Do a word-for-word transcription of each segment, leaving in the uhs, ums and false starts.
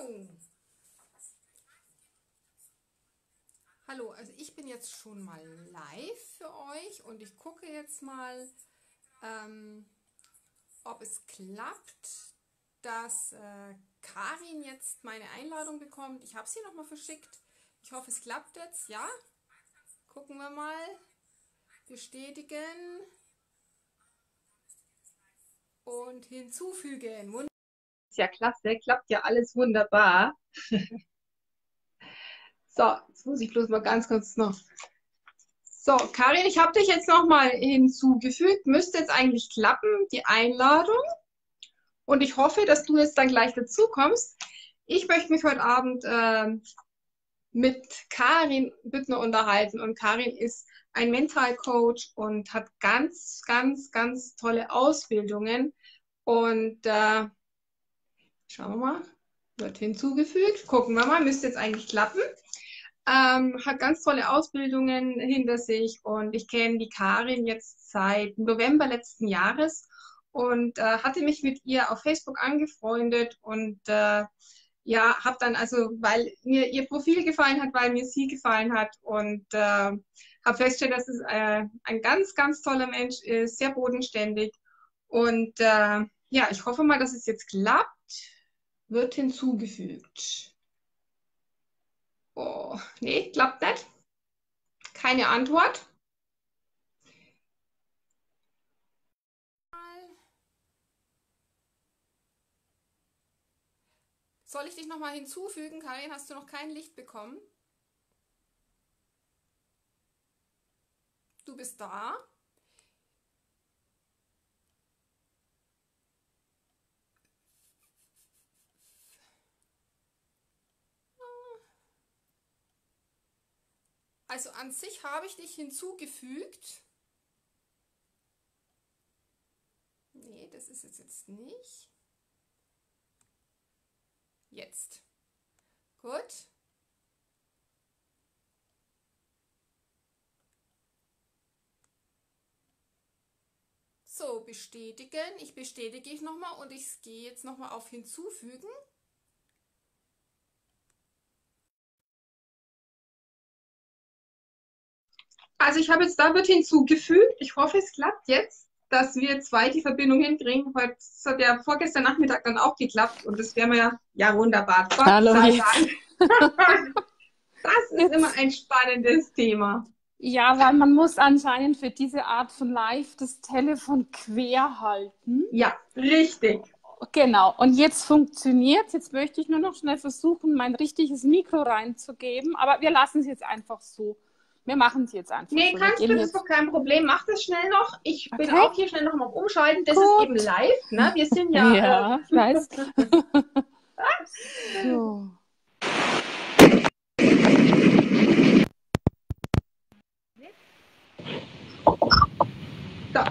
Hallo. Hallo, also ich bin jetzt schon mal live für euch und ich gucke jetzt mal, ähm, ob es klappt, dass äh, Karin jetzt meine Einladung bekommt. Ich habe sie nochmal verschickt. Ich hoffe, es klappt jetzt. Ja? Gucken wir mal. Bestätigen und hinzufügen. Wund- Ist ja klasse, klappt ja alles wunderbar. So, jetzt muss ich bloß mal ganz kurz noch. So, Karin, ich habe dich jetzt noch mal hinzugefügt. Müsste jetzt eigentlich klappen, die Einladung. Und ich hoffe, dass du jetzt dann gleich dazu kommst. Ich möchte mich heute Abend ähm, mit Karin Büttner unterhalten. Und Karin ist ein Mentalcoach und hat ganz, ganz, ganz tolle Ausbildungen. Und äh, schauen wir mal, wird hinzugefügt. Gucken wir mal, müsste jetzt eigentlich klappen. Ähm, hat ganz tolle Ausbildungen hinter sich und ich kenne die Karin jetzt seit November letzten Jahres und äh, hatte mich mit ihr auf Facebook angefreundet und äh, ja, habe dann also, weil mir ihr Profil gefallen hat, weil mir sie gefallen hat und äh, habe festgestellt, dass es äh, ein ganz, ganz toller Mensch ist, sehr bodenständig und äh, ja, ich hoffe mal, dass es jetzt klappt. Wird hinzugefügt. Oh, nee, klappt nicht. Keine Antwort. Soll ich dich nochmal hinzufügen, Karin? Hast du noch kein Licht bekommen? Du bist da. Also an sich habe ich dich hinzugefügt. Nee, das ist es jetzt nicht. Jetzt. Gut. So, bestätigen. Ich bestätige ich nochmal und ich gehe jetzt nochmal auf hinzufügen. Also ich habe jetzt da wird hinzugefügt. Ich hoffe, es klappt jetzt, dass wir zwei die Verbindung hinkriegen. Heute das hat ja vorgestern Nachmittag dann auch geklappt und das wäre mir ja, ja wunderbar. Gott Hallo sei jetzt. Dank. Das ist immer Jetzt. ein spannendes Thema. Ja, weil man muss anscheinend für diese Art von Live das Telefon quer halten. Ja, richtig. Genau. Und jetzt funktioniert. Jetzt möchte ich nur noch schnell versuchen, mein richtiges Mikro reinzugeben. Aber wir lassen es jetzt einfach so. Wir machen es jetzt einfach Nee, so. Wir kannst du, geben das ist jetzt. doch kein Problem. Mach das schnell noch. Ich bin Okay, auch hier schnell noch mal umschalten. Das ist eben gut. live, ne? Wir sind ja. Ja, ich Äh, weiß. So. so,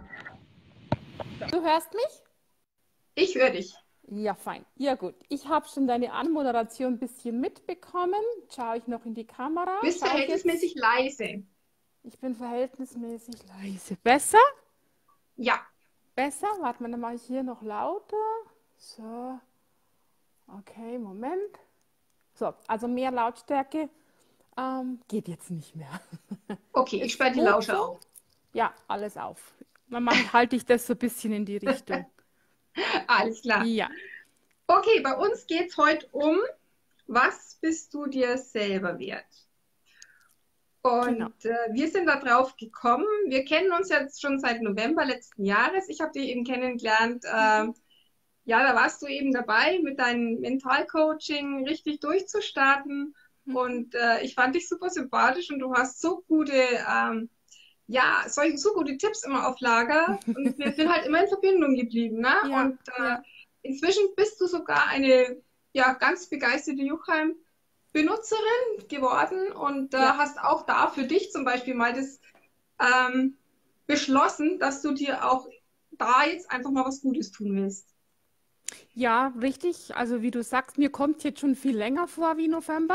Du hörst mich? ich höre dich. Ja, fein. Ja, gut. Ich habe schon deine Anmoderation ein bisschen mitbekommen. Schaue ich noch in die Kamera? Bist Schaue ich jetzt? verhältnismäßig leise. Ich bin verhältnismäßig leise. Besser? Ja. Besser? Warte mal, dann mache ich hier noch lauter. So. Okay, Moment. So, also mehr Lautstärke ähm, geht jetzt nicht mehr. Okay, ich Ist sperre die gut Lauscher so? auf. Ja, alles auf. Dann mache, halte ich das so ein bisschen in die Richtung. Alles klar. Ja, Okay, bei uns geht es heute um, was bist du dir selber wert? genau. Und äh, wir sind da drauf gekommen. Wir kennen uns jetzt schon seit November letzten Jahres. Ich habe dich eben kennengelernt. Äh, ja, da warst du eben dabei, mit deinem Mentalcoaching richtig durchzustarten. Und äh, ich fand dich super sympathisch und du hast so gute, ähm, ja, solche, so gute Tipps immer auf Lager. Und wir sind halt immer in Verbindung geblieben, ne? Ja, Und äh, ja. inzwischen bist du sogar eine, ja, ganz begeisterte Juchheim-Benutzerin geworden und äh, Ja. hast auch da für dich zum Beispiel mal das ähm, beschlossen, dass du dir auch da jetzt einfach mal was Gutes tun willst. Ja, richtig. Also wie du sagst, mir kommt jetzt schon viel länger vor wie November.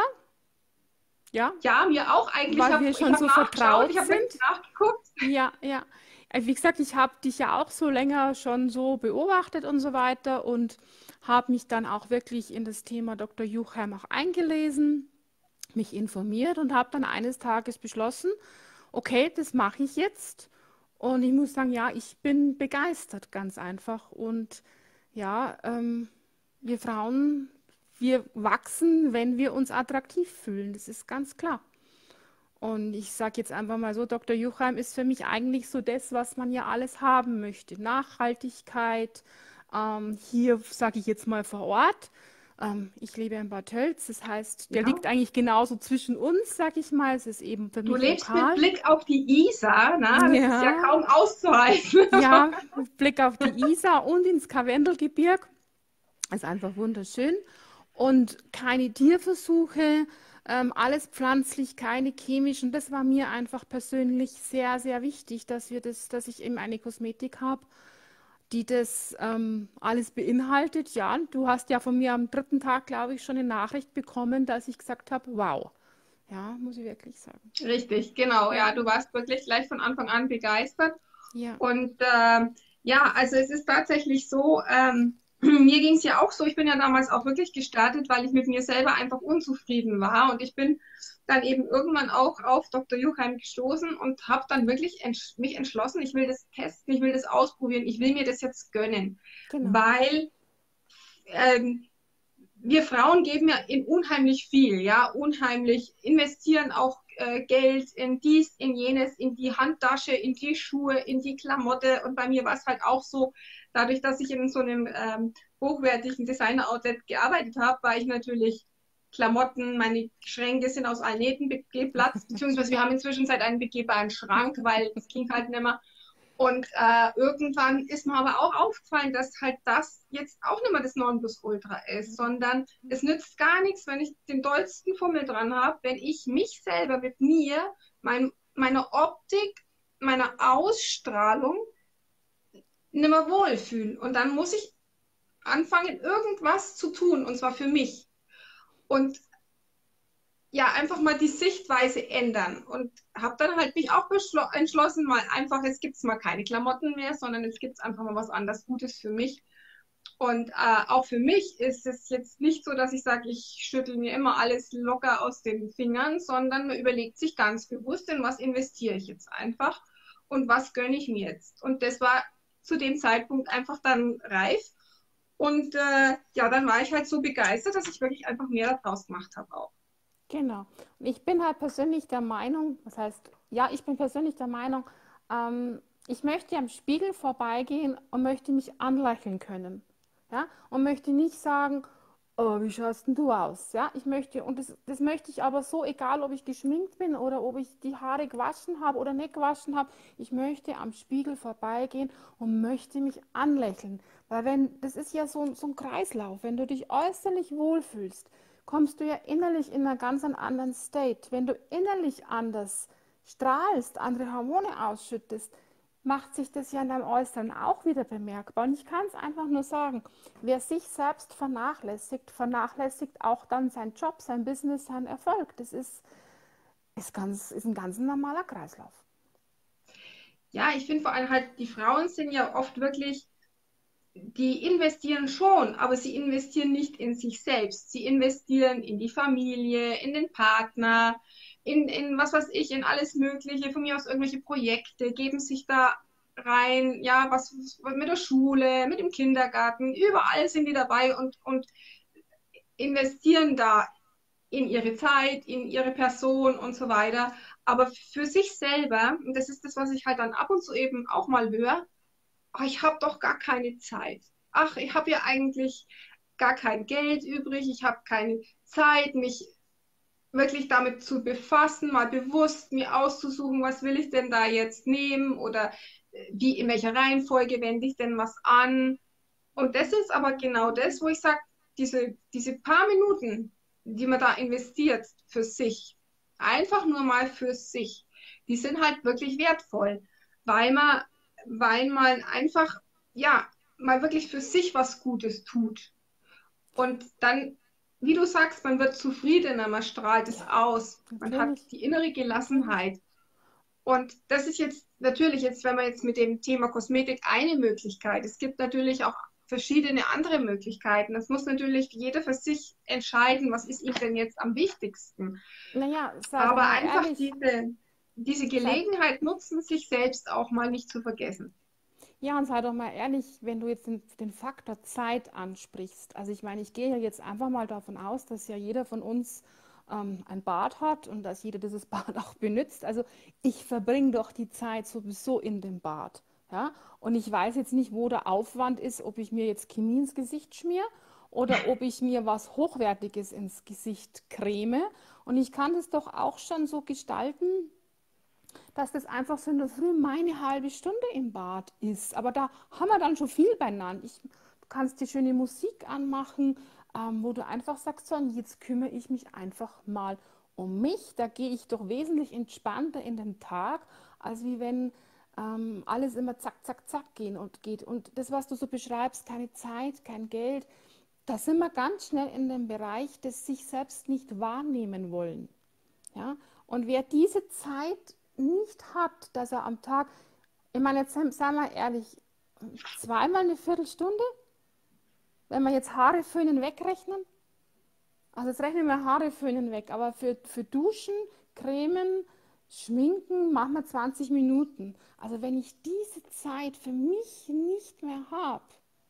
Ja, Ja, mir auch eigentlich. Ich weil habe wir ich schon hab so nachgeschaut, vertraut ich habe sind. wirklich nachgeguckt. Ja, ja. Äh, Wie gesagt, ich habe dich ja auch so länger schon so beobachtet und so weiter und habe mich dann auch wirklich in das Thema Doktor Juchheim auch eingelesen, mich informiert und habe dann eines Tages beschlossen, okay, das mache ich jetzt. Und ich muss sagen, ja, ich bin begeistert, ganz einfach. Und ja, ähm, wir Frauen, wir wachsen, wenn wir uns attraktiv fühlen. Das ist ganz klar. Und ich sage jetzt einfach mal so, Doktor Juchheim ist für mich eigentlich so das, was man ja alles haben möchte. Nachhaltigkeit, ähm, hier sage ich jetzt mal vor Ort. Ähm, ich lebe in Bad Tölz, das heißt, der Ja. liegt eigentlich genauso zwischen uns, sage ich mal. Es ist eben für Du mich lebst mit lokal. Blick auf die Isar, na, das ist ja Ja, kaum auszuhalten. ja, mit Blick auf die Isar und ins Karwendelgebirg. Ist einfach wunderschön. Und keine Tierversuche, ähm, alles pflanzlich, keine chemischen. Das war mir einfach persönlich sehr, sehr wichtig, dass wir das, dass ich eben eine Kosmetik habe, die das ähm, alles beinhaltet. Ja, du hast ja von mir am dritten Tag, glaube ich, schon eine Nachricht bekommen, dass ich gesagt habe, wow. Ja, muss ich wirklich sagen. Richtig, genau. Ja, Ja, du warst wirklich gleich von Anfang an begeistert. ja, Und ähm, ja, also es ist tatsächlich so, ähm, mir ging es ja auch so, ich bin ja damals auch wirklich gestartet, weil ich mit mir selber einfach unzufrieden war. Und ich bin dann eben irgendwann auch auf Doktor Juchheim gestoßen und habe dann wirklich entsch mich entschlossen, ich will das testen, ich will das ausprobieren, ich will mir das jetzt gönnen, genau. weil ähm, wir Frauen geben ja in unheimlich viel, ja, unheimlich, investieren auch äh, Geld in dies, in jenes, in die Handtasche, in die Schuhe, in die Klamotte. Und bei mir war es halt auch so, dadurch, dass ich in so einem ähm, hochwertigen Designer-Outlet gearbeitet habe, war ich natürlich Klamotten, meine Schränke sind aus allen Nähten geplatzt, beziehungsweise wir haben inzwischen seit einen begehbaren Schrank, weil es ging halt nicht mehr. Und äh, irgendwann ist mir aber auch aufgefallen, dass halt das jetzt auch nicht mehr das Nonplusultra ist, sondern es nützt gar nichts, wenn ich den dollsten Fummel dran habe, wenn ich mich selber mit mir, mein, meiner Optik, meiner Ausstrahlung nicht mehr wohlfühle. Und dann muss ich anfangen, irgendwas zu tun, und zwar für mich. Und ja, einfach mal die Sichtweise ändern und habe dann halt mich auch entschlossen, mal einfach, jetzt gibt es mal keine Klamotten mehr, sondern jetzt gibt es einfach mal was anderes Gutes für mich. Und äh, auch für mich ist es jetzt nicht so, dass ich sage, ich schüttel mir immer alles locker aus den Fingern, sondern man überlegt sich ganz bewusst, in was investiere ich jetzt einfach und was gönne ich mir jetzt. Und das war zu dem Zeitpunkt einfach dann reif. Und äh, ja, dann war ich halt so begeistert, dass ich wirklich einfach mehr daraus gemacht habe auch. Genau. Und ich bin halt persönlich der Meinung, das heißt, ja, ich bin persönlich der Meinung, ähm, ich möchte am Spiegel vorbeigehen und möchte mich anlächeln können. Ja, und möchte nicht sagen, oh, wie schaust denn du aus? Ja, ich möchte, und das, das möchte ich aber so, egal ob ich geschminkt bin oder ob ich die Haare gewaschen habe oder nicht gewaschen habe, ich möchte am Spiegel vorbeigehen und möchte mich anlächeln. Weil wenn, das ist ja so, so ein Kreislauf, wenn du dich äußerlich wohlfühlst, kommst du ja innerlich in einen ganz anderen State. Wenn du innerlich anders strahlst, andere Hormone ausschüttest, macht sich das ja in deinem Äußeren auch wieder bemerkbar. Und ich kann es einfach nur sagen, wer sich selbst vernachlässigt, vernachlässigt auch dann seinen Job, sein Business, seinen Erfolg. Das ist, ist, ganz, ist ein ganz normaler Kreislauf. Ja, ich finde vor allem halt, die Frauen sind ja oft wirklich, die investieren schon, aber sie investieren nicht in sich selbst. Sie investieren in die Familie, in den Partner, in, in was weiß ich, in alles Mögliche, von mir aus irgendwelche Projekte, geben sich da rein, ja, was, was mit der Schule, mit dem Kindergarten, überall sind die dabei und, und investieren da in ihre Zeit, in ihre Person und so weiter. Aber für sich selber, und das ist das, was ich halt dann ab und zu eben auch mal höre, ach, ich habe doch gar keine Zeit. Ach, ich habe ja eigentlich gar kein Geld übrig, ich habe keine Zeit, mich wirklich damit zu befassen, mal bewusst mir auszusuchen, was will ich denn da jetzt nehmen oder äh, wie, in welcher Reihenfolge wende ich denn was an. Und das ist aber genau das, wo ich sage, diese, diese paar Minuten, die man da investiert für sich, einfach nur mal für sich, die sind halt wirklich wertvoll, weil man, weil man einfach, ja, mal wirklich für sich was Gutes tut. Und dann, wie du sagst, man wird zufriedener, man strahlt es Ja, aus, man hat natürlich. die innere Natürlich. Gelassenheit. Und das ist jetzt natürlich jetzt, wenn man jetzt mit dem Thema Kosmetik eine Möglichkeit. Es gibt natürlich auch verschiedene andere Möglichkeiten. Das muss natürlich jeder für sich entscheiden, was ist ihm denn jetzt am wichtigsten. Naja, sei doch Aber mal einfach ehrlich, diese, diese sei, Gelegenheit nutzen, sich selbst auch mal nicht zu vergessen. ja, und sei doch mal ehrlich, wenn du jetzt den, den Faktor Zeit ansprichst. Also ich meine, ich gehe ja jetzt einfach mal davon aus, dass ja jeder von uns ähm, ein Bad hat und dass jeder dieses Bad auch benutzt. Also ich verbringe doch die Zeit sowieso in dem Bad. Ja? Und ich weiß jetzt nicht, wo der Aufwand ist, ob ich mir jetzt Chemie ins Gesicht schmier oder ob ich mir was Hochwertiges ins Gesicht creme. Und ich kann es doch auch schon so gestalten, dass das einfach so in der Früh meine halbe Stunde im Bad ist. Aber da haben wir dann schon viel beieinander. Ich, du kannst dir schöne Musik anmachen, ähm, wo du einfach sagst, so, und jetzt kümmere ich mich einfach mal um mich. Da gehe ich doch wesentlich entspannter in den Tag, als wie wenn ähm, alles immer zack, zack, zack gehen und geht. Und das, was du so beschreibst, keine Zeit, kein Geld, da sind wir ganz schnell in dem Bereich des sich selbst nicht wahrnehmen wollen. Ja? Und wer diese Zeit nicht hat, dass er am Tag, ich meine, jetzt sei mal ehrlich, zweimal eine Viertelstunde, wenn wir jetzt Haare föhnen wegrechnen, also jetzt rechnen wir Haare föhnen weg, aber für, für Duschen, Cremen, Schminken machen wir zwanzig Minuten. Also wenn ich diese Zeit für mich nicht mehr habe,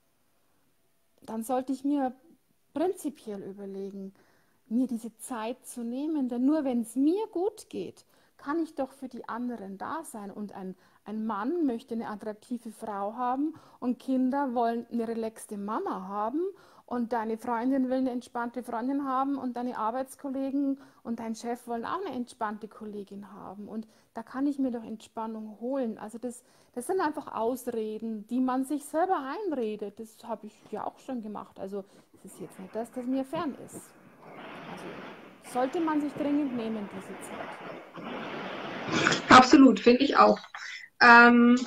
dann sollte ich mir prinzipiell überlegen, mir diese Zeit zu nehmen, denn nur wenn es mir gut geht, kann ich doch für die anderen da sein. Und ein, ein Mann möchte eine attraktive Frau haben und Kinder wollen eine relaxte Mama haben und deine Freundin will eine entspannte Freundin haben und deine Arbeitskollegen und dein Chef wollen auch eine entspannte Kollegin haben. Und da kann ich mir doch Entspannung holen. Also das, das sind einfach Ausreden, die man sich selber einredet. Das habe ich ja auch schon gemacht. Also es ist jetzt nicht das, das mir fern ist. Also sollte man sich dringend nehmen, diese Zeit. Absolut, finde ich auch. Ähm,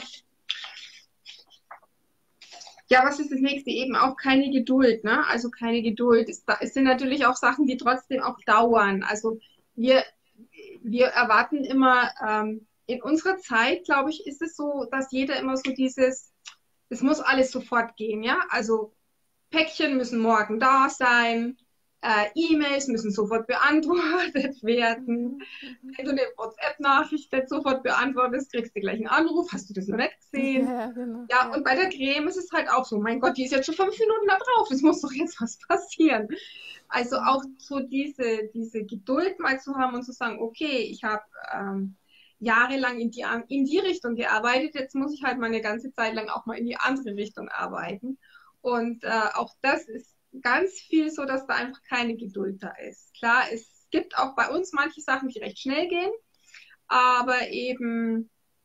ja, was ist das nächste? Eben auch keine Geduld, ne? Also keine Geduld. Es, es sind natürlich auch Sachen, die trotzdem auch dauern. Also wir, wir erwarten immer, ähm, in unserer Zeit, glaube ich, ist es so, dass jeder immer so dieses, es muss alles sofort gehen, ja? Also Päckchen müssen morgen da sein, äh, E-Mails müssen sofort beantwortet werden. Mhm, mhm. Wenn du eine WhatsApp-Nachricht nicht sofort beantwortest, kriegst du gleich einen Anruf. Hast du das noch nicht gesehen? Ja, genau. Ja, Ja. und bei der Creme ist es halt auch so. Mein Gott, die ist jetzt schon fünf Minuten da drauf. Es muss doch jetzt was passieren. Also auch Mhm. so diese, diese Geduld mal zu haben und zu sagen, okay, ich habe ähm, jahrelang in die, in die Richtung gearbeitet. Jetzt muss ich halt mal eine ganze Zeit lang auch mal in die andere Richtung arbeiten. Und äh, auch das ist ganz viel so, dass da einfach keine Geduld da ist. Klar, es gibt auch bei uns manche Sachen, die recht schnell gehen, aber eben,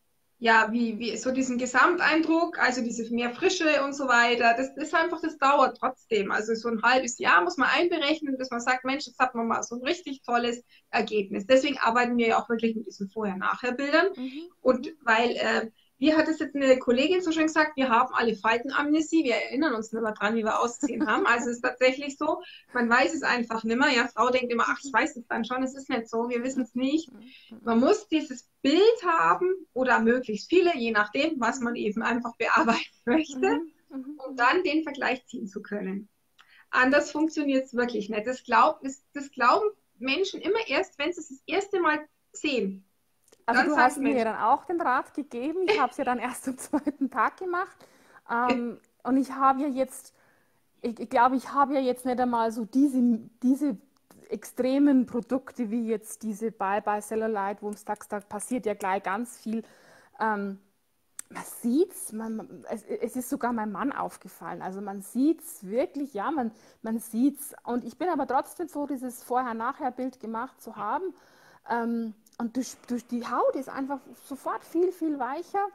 ja, wie, wie so diesen Gesamteindruck, also diese mehr Frische und so weiter, das ist einfach, das dauert trotzdem. Also so ein halbes Jahr muss man einberechnen, bis man sagt, Mensch, jetzt hat man mal so ein richtig tolles Ergebnis. Deswegen arbeiten wir ja auch wirklich mit diesen Vorher-Nachher-Bildern. Mhm. Und Mhm. weil, äh, wie hat es jetzt eine Kollegin so schön gesagt, wir haben alle Faltenamnesie, wir erinnern uns nicht mehr dran, wie wir ausgesehen haben. Also es ist tatsächlich so, man weiß es einfach nicht mehr. Ja, Frau denkt immer, ach, ich weiß es dann schon, es ist nicht so, wir wissen es nicht. Mhm. Man muss dieses Bild haben oder möglichst viele, je nachdem, was man Mhm. eben einfach bearbeiten möchte, Mhm. Mhm. um Mhm. dann den Vergleich ziehen zu können. Anders funktioniert es wirklich nicht. Das, glaub, das, das glauben Menschen immer erst, wenn sie es das erste Mal sehen. Also Dann du sagen hast sie, mir ja Mensch, dann auch den Rat gegeben. Ich habe es ja dann erst am zweiten Tag gemacht. Ähm, und ich habe ja jetzt, ich, ich glaube, ich habe ja jetzt nicht einmal so diese, diese extremen Produkte wie jetzt diese Bye-Bye Cellulite, wo im Tag passiert ja gleich ganz viel. Ähm, Man sieht's, man, man- es, es ist sogar meinem Mann aufgefallen. Also man sieht's wirklich, ja, man, man sieht's. Und ich bin aber trotzdem froh, dieses Vorher-Nachher-Bild gemacht zu haben. Ähm, und durch, durch die Haut ist einfach sofort viel, viel weicher.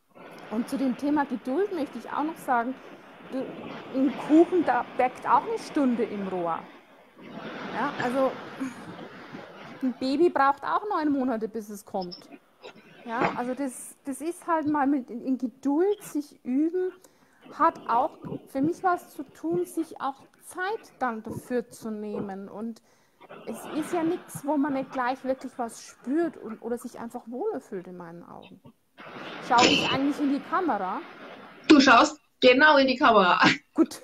Und zu dem Thema Geduld möchte ich auch noch sagen, du, ein Kuchen, da backt auch eine Stunde im Rohr. Ja, also ein Baby braucht auch neun Monate, bis es kommt. Ja, also das, das ist halt mal mit in, in Geduld sich üben, hat auch für mich was zu tun, sich auch Zeit dann dafür zu nehmen. Und es ist ja nichts, wo man nicht gleich wirklich was spürt und, oder sich einfach wohler fühlt in meinen Augen. Schaue ich eigentlich in die Kamera? Du schaust genau in die Kamera. Gut.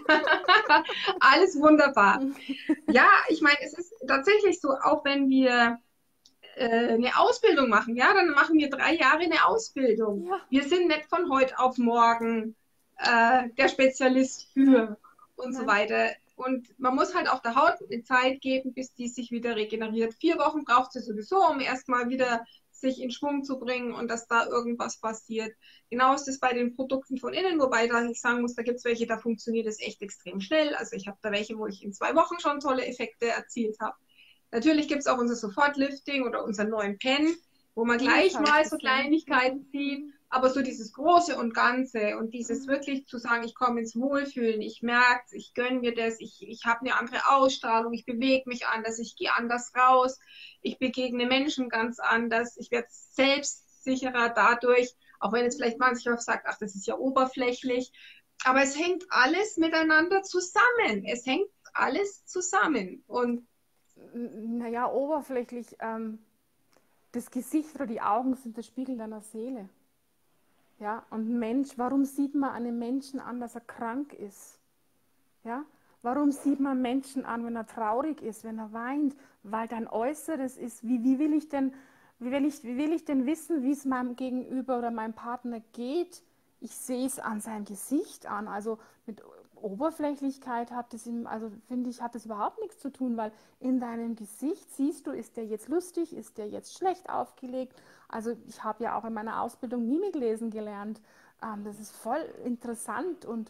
Alles wunderbar. Ja, ich meine, es ist tatsächlich so, auch wenn wir äh, eine Ausbildung machen, ja, dann machen wir drei Jahre eine Ausbildung. Ja. Wir sind nicht von heute auf morgen äh, der Spezialist für und so Nein. weiter. Und man muss halt auch der Haut eine Zeit geben, bis die sich wieder regeneriert. Vier Wochen braucht sie sowieso, um erstmal wieder sich in Schwung zu bringen und dass da irgendwas passiert. Genau ist es bei den Produkten von innen, wobei da ich sagen muss, da gibt es welche, da funktioniert es echt extrem schnell. Also ich habe da welche, wo ich in zwei Wochen schon tolle Effekte erzielt habe. Natürlich gibt es auch unser Sofortlifting oder unseren neuen Pen, wo man gleich mal so Kleinigkeiten sieht, aber so dieses Große und Ganze und dieses wirklich zu sagen, ich komme ins Wohlfühlen, ich merke es, ich gönne mir das, ich, ich habe eine andere Ausstrahlung, ich bewege mich anders, ich gehe anders raus, ich begegne Menschen ganz anders, ich werde selbstsicherer dadurch, auch wenn es vielleicht manchmal sagt, ach, das ist ja oberflächlich, aber es hängt alles miteinander zusammen, es hängt alles zusammen und Naja, oberflächlich, ähm, das Gesicht oder die Augen sind der Spiegel deiner Seele. Ja, und Mensch, warum sieht man einem Menschen an, dass er krank ist? Ja, warum sieht man Menschen an, wenn er traurig ist, wenn er weint? Weil dein Äußeres ist, wie, wie will ich denn, wie will ich, wie will ich denn wissen, wie es meinem Gegenüber oder meinem Partner geht? Ich sehe es an seinem Gesicht an. Also mit Oberflächlichkeit hat es, ihm, also finde ich, hat es überhaupt nichts zu tun, weil in deinem Gesicht siehst du, ist der jetzt lustig, ist der jetzt schlecht aufgelegt. Also ich habe ja auch in meiner Ausbildung Mimiklesen gelernt. Ähm, das ist voll interessant und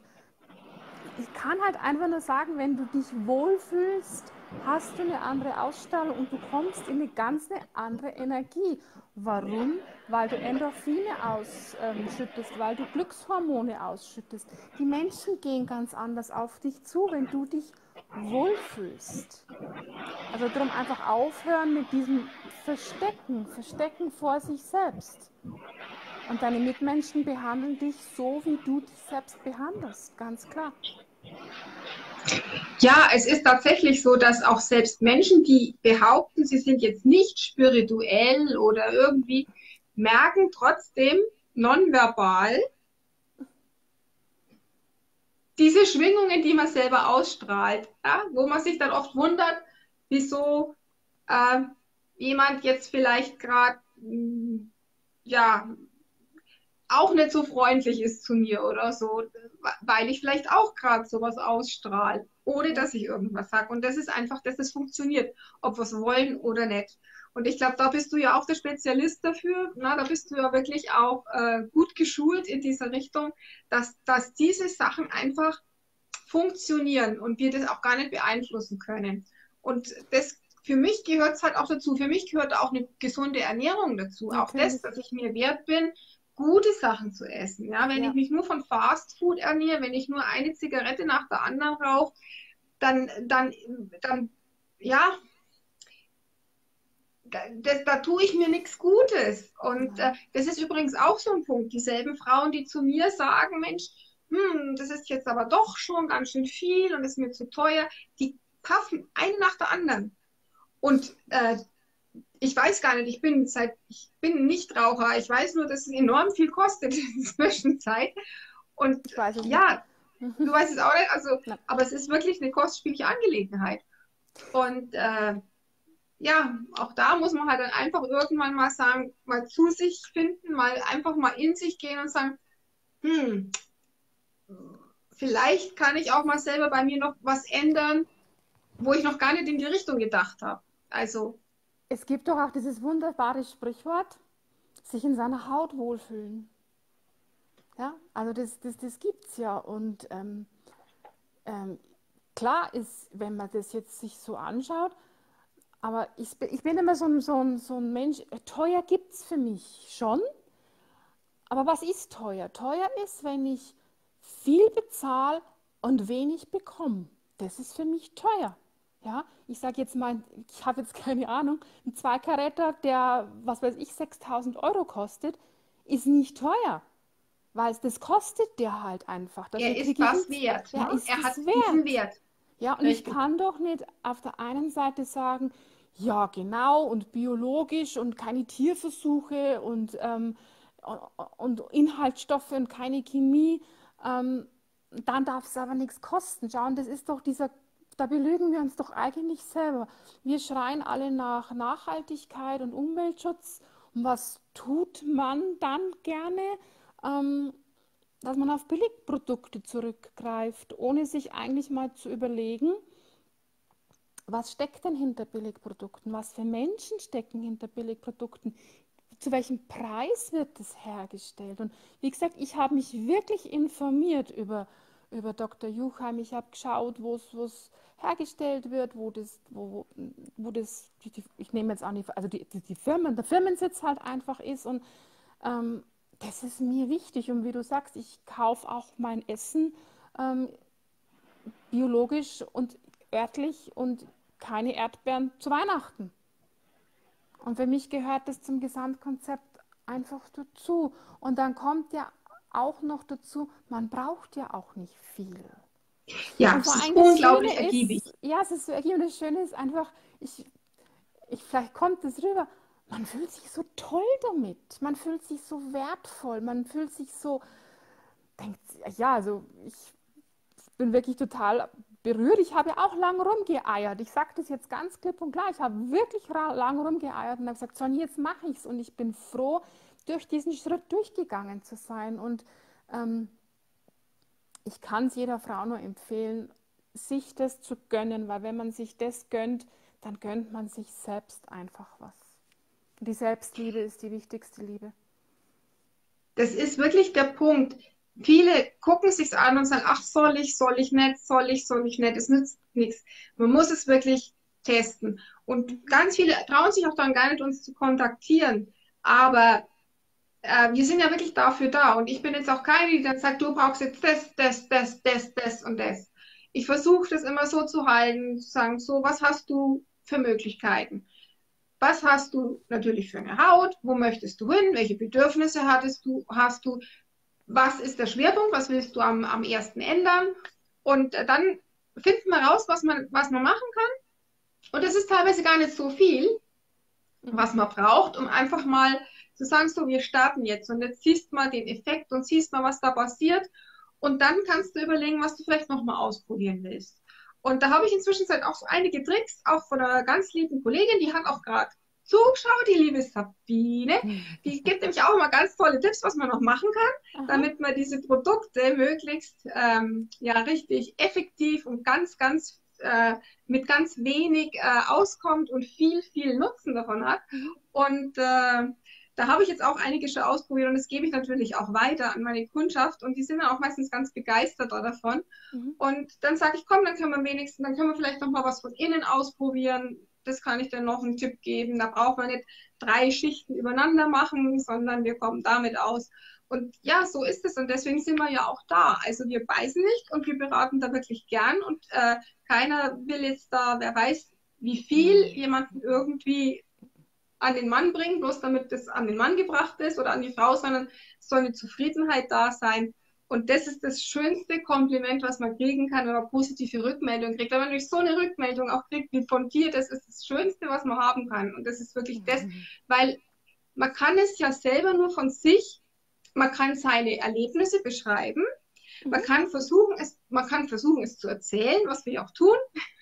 ich kann halt einfach nur sagen, wenn du dich wohlfühlst, hast du eine andere Ausstrahlung und du kommst in eine ganz eine andere Energie. Warum? Weil du Endorphine ausschüttest, weil du Glückshormone ausschüttest. Die Menschen gehen ganz anders auf dich zu, wenn du dich wohlfühlst. Also darum einfach aufhören mit diesem Verstecken, Verstecken vor sich selbst. Und deine Mitmenschen behandeln dich so, wie du dich selbst behandelst, ganz klar. Ja, es ist tatsächlich so, dass auch selbst Menschen, die behaupten, sie sind jetzt nicht spirituell oder irgendwie, merken trotzdem nonverbal diese Schwingungen, die man selber ausstrahlt, ja? Wo man sich dann oft wundert, wieso äh, jemand jetzt vielleicht gerade ja auch nicht so freundlich ist zu mir oder so, weil ich vielleicht auch gerade sowas ausstrahle, ohne dass ich irgendwas sage. Und das ist einfach, dass es funktioniert, ob wir es wollen oder nicht. Und ich glaube, da bist du ja auch der Spezialist dafür. Na, da bist du ja wirklich auch äh, gut geschult in dieser Richtung, dass, dass diese Sachen einfach funktionieren und wir das auch gar nicht beeinflussen können. Und das für mich gehört es halt auch dazu. Für mich gehört auch eine gesunde Ernährung dazu. Auch das, dass ich mir wert bin, gute Sachen zu essen. Ja, wenn Ja. ich mich nur von Fast Food ernähre, wenn ich nur eine Zigarette nach der anderen rauche, dann, dann, dann, ja, da, das, da tue ich mir nichts Gutes. Und äh, das ist übrigens auch so ein Punkt. Dieselben Frauen, die zu mir sagen, Mensch, hm, das ist jetzt aber doch schon ganz schön viel und ist mir zu teuer, die kaufen eine nach der anderen. Und äh, ich weiß gar nicht, ich bin seit, ich bin Nichtraucher, ich weiß nur, dass es enorm viel kostet in der Zwischenzeit. Und Ich weiß es ja, nicht. du weißt es auch nicht, also, Nein. aber es ist wirklich eine kostspielige Angelegenheit. Und äh, ja, auch da muss man halt dann einfach irgendwann mal sagen, mal zu sich finden, mal einfach mal in sich gehen und sagen, hm, vielleicht kann ich auch mal selber bei mir noch was ändern, wo ich noch gar nicht in die Richtung gedacht habe. Also Es gibt doch auch dieses wunderbare Sprichwort, sich in seiner Haut wohlfühlen. Ja, also das, das, das gibt es ja. Und ähm, ähm, klar ist, wenn man das jetzt sich so anschaut, aber ich, bin- ich bin immer so ein, so ein, so ein Mensch, äh, teuer gibt es für mich schon. Aber was ist teuer? Teuer ist, wenn ich viel bezahle und wenig bekomme. Das ist für mich teuer. Ja, ich sage jetzt mal, ich habe jetzt keine Ahnung, ein Zweikaräter, der, was weiß ich, sechstausend Euro kostet, ist nicht teuer. Weil es- das kostet der halt einfach. Dafür er krieg ist ich was ihn- wert. Ja, Ne? ist Er es hat wert. diesen Wert. Ja, und ich Richtig. kann doch nicht auf der einen Seite sagen, ja, genau, und biologisch und keine Tierversuche und, ähm, und Inhaltsstoffe und keine Chemie, ähm, dann darf es aber nichts kosten. Schau, und das ist doch dieser, da belügen wir uns doch eigentlich selber. Wir schreien alle nach Nachhaltigkeit und Umweltschutz. Und was tut man dann gerne? Ähm, dass man auf Billigprodukte zurückgreift, ohne sich eigentlich mal zu überlegen, was steckt denn hinter Billigprodukten? Was für Menschen stecken hinter Billigprodukten? Zu welchem Preis wird das hergestellt? Und wie gesagt, ich habe mich wirklich informiert über, über Doktor Juchheim. Ich habe geschaut, wo es hergestellt wird, wo das, wo, wo das die, die, ich nehme jetzt auch nicht, also die, die, die Firmen, der Firmensitz halt einfach ist. Und ähm, das ist mir wichtig. Und wie du sagst, ich kaufe auch mein Essen ähm, biologisch und örtlich und keine Erdbeeren zu Weihnachten. Und für mich gehört das zum Gesamtkonzept einfach dazu. Und dann kommt ja auch noch dazu, man braucht ja auch nicht viel. Ja, Und es vor ist allem das unglaublich Schöne ergiebig. ist, ja, es ist so ergiebig und das Schöne ist einfach, ich, ich, vielleicht kommt das rüber, man fühlt sich so toll damit, man fühlt sich so wertvoll, man fühlt sich so, denkt, ja, also ich bin wirklich total berührt. Ich habe ja auch lang rumgeeiert. Ich sage das jetzt ganz klipp und klar. Ich habe wirklich lang rumgeeiert und habe gesagt, Sonja, jetzt mache ich es. Und ich bin froh, durch diesen Schritt durchgegangen zu sein. Und ähm, ich kann es jeder Frau nur empfehlen, sich das zu gönnen, weil wenn man sich das gönnt, dann gönnt man sich selbst einfach was. Und die Selbstliebe ist die wichtigste Liebe. Das ist wirklich der Punkt. Viele gucken sich's an und sagen, ach, soll ich, soll ich nicht, soll ich, soll ich nicht. Es nützt nichts. Man muss es wirklich testen. Und ganz viele trauen sich auch dann gar nicht, uns zu kontaktieren. Aber äh, wir sind ja wirklich dafür da. Und ich bin jetzt auch keine, die dann sagt, du brauchst jetzt das, das, das, das, das und das. Ich versuche das immer so zu halten, zu sagen, so, was hast du für Möglichkeiten? Was hast du natürlich für eine Haut? Wo möchtest du hin? Welche Bedürfnisse hattest du, hast du? Was ist der Schwerpunkt? Was willst du am, am ersten ändern? Und äh, dann finden wir raus, was man, was man machen kann. Und das ist teilweise gar nicht so viel, was man braucht, um einfach mal zu sagen, so, wir starten jetzt und jetzt siehst mal den Effekt und siehst mal, was da passiert. Und dann kannst du überlegen, was du vielleicht nochmal ausprobieren willst. Und da habe ich inzwischen auch so einige Tricks, auch von einer ganz lieben Kollegin, die hat auch gerade zugeschaut, die liebe Sabine. Die gibt nämlich auch immer ganz tolle Tipps, was man noch machen kann, Aha. damit man diese Produkte möglichst ähm, ja, richtig effektiv und ganz, ganz äh, mit ganz wenig äh, auskommt und viel, viel Nutzen davon hat. Mhm. Und äh, da habe ich jetzt auch einige schon ausprobiert und das gebe ich natürlich auch weiter an meine Kundschaft und die sind dann auch meistens ganz begeistert davon. Mhm. Und dann sage ich, komm, dann können wir wenigstens, dann können wir vielleicht noch mal was von innen ausprobieren. Das kann ich dann noch einen Tipp geben. Da braucht man nicht drei Schichten übereinander machen, sondern wir kommen damit aus. Und ja, so ist es. Und deswegen sind wir ja auch da. Also wir beißen nicht und wir beraten da wirklich gern. Und äh, keiner will jetzt da, wer weiß, wie viel jemanden irgendwie an den Mann bringen, bloß damit das an den Mann gebracht ist oder an die Frau, sondern es soll eine Zufriedenheit da sein. Und das ist das schönste Kompliment, was man kriegen kann, wenn man positive Rückmeldung kriegt. Wenn man durch so eine Rückmeldung auch kriegt wie von dir, das ist das Schönste, was man haben kann. Und das ist wirklich das, weil man kann es ja selber nur von sich, man kann seine Erlebnisse beschreiben, man kann versuchen, es, man kann versuchen, es zu erzählen, was wir auch tun.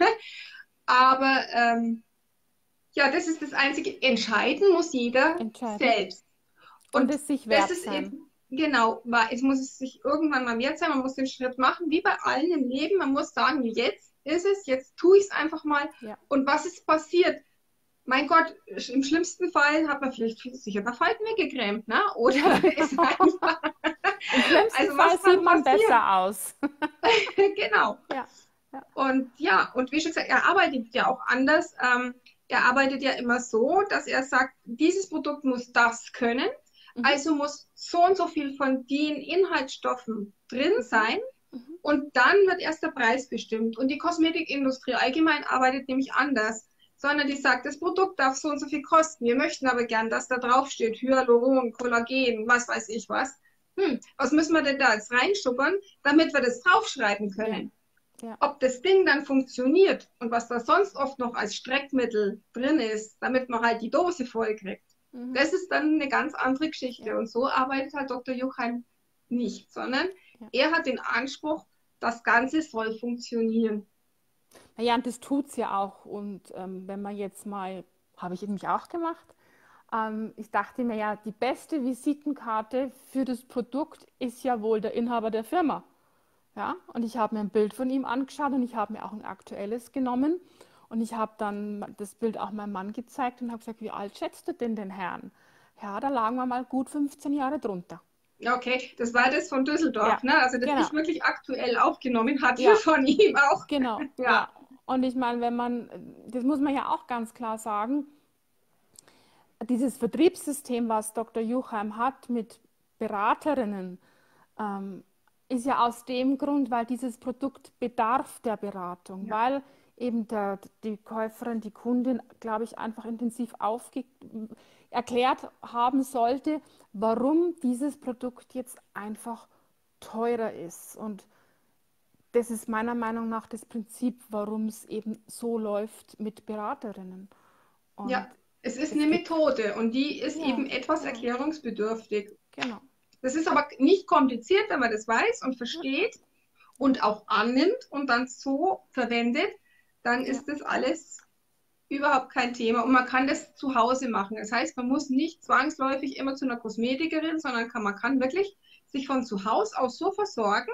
Aber ähm, ja, das ist das Einzige. Entscheiden muss jeder Entscheiden. selbst. Und, Und es sich wert das ist sein. eben, genau, weil es muss es sich irgendwann mal wert sein, man muss den Schritt machen, wie bei allen im Leben. Man muss sagen, jetzt ist es, jetzt tue ich es einfach mal. Ja. Und was ist passiert? Mein Gott, im schlimmsten Fall hat man vielleicht sich über Falten weggecremt, ne? Oder ist einfach, Im schlimmsten also Fall was kann sieht man passieren? besser aus. Genau. Ja. Ja. Und ja, und wie schon gesagt, er arbeitet ja auch anders. Ähm, er arbeitet ja immer so, dass er sagt, dieses Produkt muss das können. Mhm. Also muss so und so viel von den Inhaltsstoffen drin sein. Mhm. Und dann wird erst der Preis bestimmt. Und die Kosmetikindustrie allgemein arbeitet nämlich anders. Sondern die sagt, das Produkt darf so und so viel kosten. Wir möchten aber gern, dass da drauf steht Hyaluron, Kollagen, was weiß ich was. Hm, was müssen wir denn da jetzt reinschuppern, damit wir das draufschreiben können? Ja. Ob das Ding dann funktioniert und was da sonst oft noch als Streckmittel drin ist, damit man halt die Dose voll kriegt, Mhm. das ist dann eine ganz andere Geschichte. Ja. Und so arbeitet halt Doktor Juchheim nicht, sondern Ja. er hat den Anspruch, das Ganze soll funktionieren. Naja, und das tut es ja auch. Und ähm, wenn man jetzt mal, habe ich nämlich auch gemacht, ähm, ich dachte mir ja, die beste Visitenkarte für das Produkt ist ja wohl der Inhaber der Firma. Ja, und ich habe mir ein Bild von ihm angeschaut und ich habe mir auch ein aktuelles genommen. Und ich habe dann das Bild auch meinem Mann gezeigt und habe gesagt, wie alt schätzt du denn den Herrn? Ja, da lagen wir mal gut fünfzehn Jahre drunter. Ja, okay, das war das von Düsseldorf, Ja, ne? Also das genau. ich wirklich aktuell aufgenommen hatte Ja, von ihm auch. genau. Ja, Ja. Und ich meine, wenn man, das muss man ja auch ganz klar sagen, dieses Vertriebssystem, was Doktor Juchheim hat mit Beraterinnen, ähm, ist ja aus dem Grund, weil dieses Produkt bedarf der Beratung, ja, weil eben der, die Käuferin, die Kundin, glaube ich, einfach intensiv aufge erklärt haben sollte, warum dieses Produkt jetzt einfach teurer ist. Und das ist meiner Meinung nach das Prinzip, warum es eben so läuft mit Beraterinnen. Und ja. Es ist es eine gibt, Methode und die ist ja, eben etwas ja, erklärungsbedürftig. genau. Das ist aber nicht kompliziert, wenn man das weiß und Ja, versteht und auch annimmt und dann so verwendet, dann ja, ist das alles überhaupt kein Thema und man kann das zu Hause machen. Das heißt, man muss nicht zwangsläufig immer zu einer Kosmetikerin, sondern kann, man kann wirklich sich von zu Hause aus so versorgen.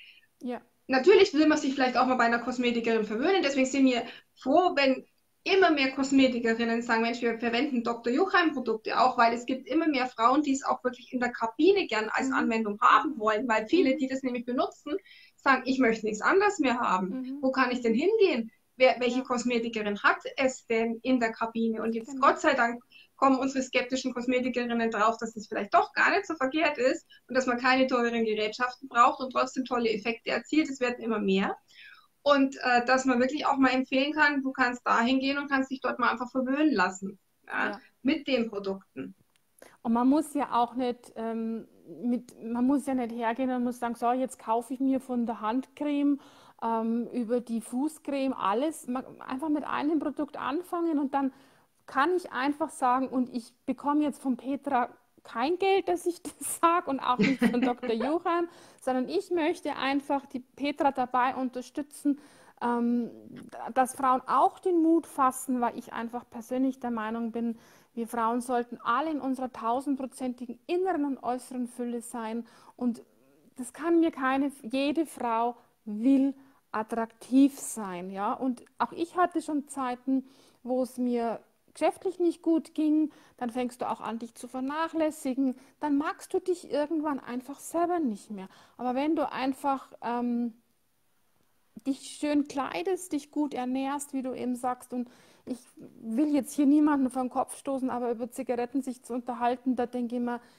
ja, Natürlich will man sich vielleicht auch mal bei einer Kosmetikerin verwöhnen. Deswegen sind wir froh, wenn immer mehr Kosmetikerinnen sagen, Mensch, wir verwenden Doktor Juchheim Produkte auch, weil es gibt immer mehr Frauen, die es auch wirklich in der Kabine gern als mhm, Anwendung haben wollen, weil viele, mhm, die das nämlich benutzen, sagen, ich möchte nichts anderes mehr haben. mhm, Wo kann ich denn mhm, hingehen? Wer, welche ja, Kosmetikerin hat es denn in der Kabine? Und jetzt, genau. Gott sei Dank, kommen unsere skeptischen Kosmetikerinnen drauf, dass das vielleicht doch gar nicht so verkehrt ist und dass man keine teuren Gerätschaften braucht und trotzdem tolle Effekte erzielt. Es werden immer mehr. Und äh, dass man wirklich auch mal empfehlen kann, du kannst da hingehen und kannst dich dort mal einfach verwöhnen lassen, ja, Ja. mit den Produkten. Und man muss ja auch nicht, ähm, mit, man muss ja nicht hergehen und muss sagen, so, jetzt kaufe ich mir von der Handcreme ähm, über die Fußcreme alles, man, einfach mit einem Produkt anfangen und dann kann ich einfach sagen, und ich bekomme jetzt von Petra kein Geld, dass ich das sage und auch nicht von Doktor Juchheim, sondern ich möchte einfach die Petra dabei unterstützen, ähm, dass Frauen auch den Mut fassen, weil ich einfach persönlich der Meinung bin, wir Frauen sollten alle in unserer tausendprozentigen inneren und äußeren Fülle sein und das kann mir keine, jede Frau will attraktiv sein, ja, und auch ich hatte schon Zeiten, wo es mir geschäftlich nicht gut ging, dann fängst du auch an, dich zu vernachlässigen, dann magst du dich irgendwann einfach selber nicht mehr. Aber wenn du einfach ähm, dich schön kleidest, dich gut ernährst, wie du eben sagst, und ich will jetzt hier niemanden vor den Kopf stoßen, aber über Zigaretten sich zu unterhalten, da denke ich mir,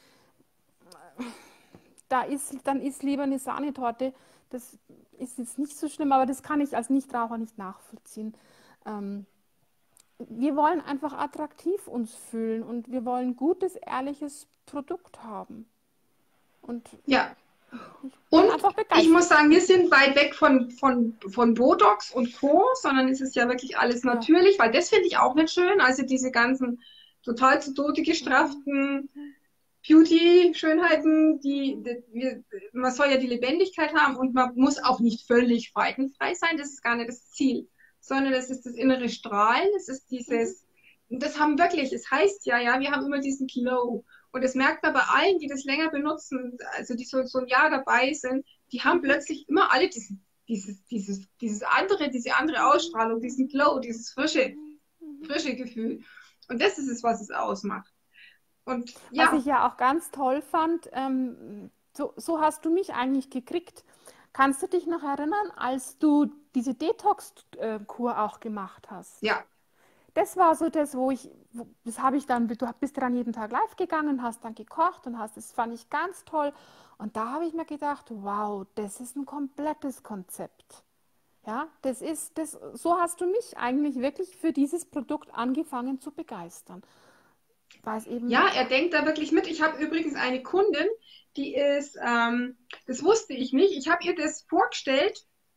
da ist, dann ist lieber eine Sahnetorte, das ist jetzt nicht so schlimm, aber das kann ich als Nichtraucher nicht nachvollziehen. Ähm, wir wollen einfach attraktiv uns fühlen und wir wollen gutes, ehrliches Produkt haben. Und Ja, ich bin und einfach ich muss begeistert. sagen, wir sind weit weg von, von, von Botox und Co., sondern es ist ja wirklich alles Ja. natürlich, weil das finde ich auch nicht schön. Also diese ganzen total zu Tode Mhm. gestrafften Mhm. Beauty-Schönheiten, die, die wir, man soll ja die Lebendigkeit haben und man muss auch nicht völlig faltenfrei sein, das ist gar nicht das Ziel, sondern das ist das innere Strahlen, das ist Mhm. dieses, und das haben wirklich, es heißt ja, ja, wir haben immer diesen Glow. Und das merkt man bei allen, die das länger benutzen, also die so, so ein Jahr dabei sind, die haben Mhm. plötzlich immer alle diesen, dieses, dieses, dieses andere, diese andere Ausstrahlung, diesen Glow, dieses frische, Mhm. frische Gefühl. Und das ist es, was es ausmacht. Und Was ich ja, ja auch ganz toll fand, ähm, so, so hast du mich eigentlich gekriegt. Kannst du dich noch erinnern, als du diese Detox-Kur auch gemacht hast? ja, Das war so das, wo ich, wo, das habe ich dann, du bist dann jeden Tag live gegangen, hast dann gekocht und hast, das fand ich ganz toll. Und da habe ich mir gedacht, wow, das ist ein komplettes Konzept. Ja, das ist, das, so hast du mich eigentlich wirklich für dieses Produkt angefangen zu begeistern. Weil es eben, ja, er denkt da wirklich mit. Ich habe übrigens eine Kundin, die ist, ähm, das wusste ich nicht, ich habe ihr das vorgestellt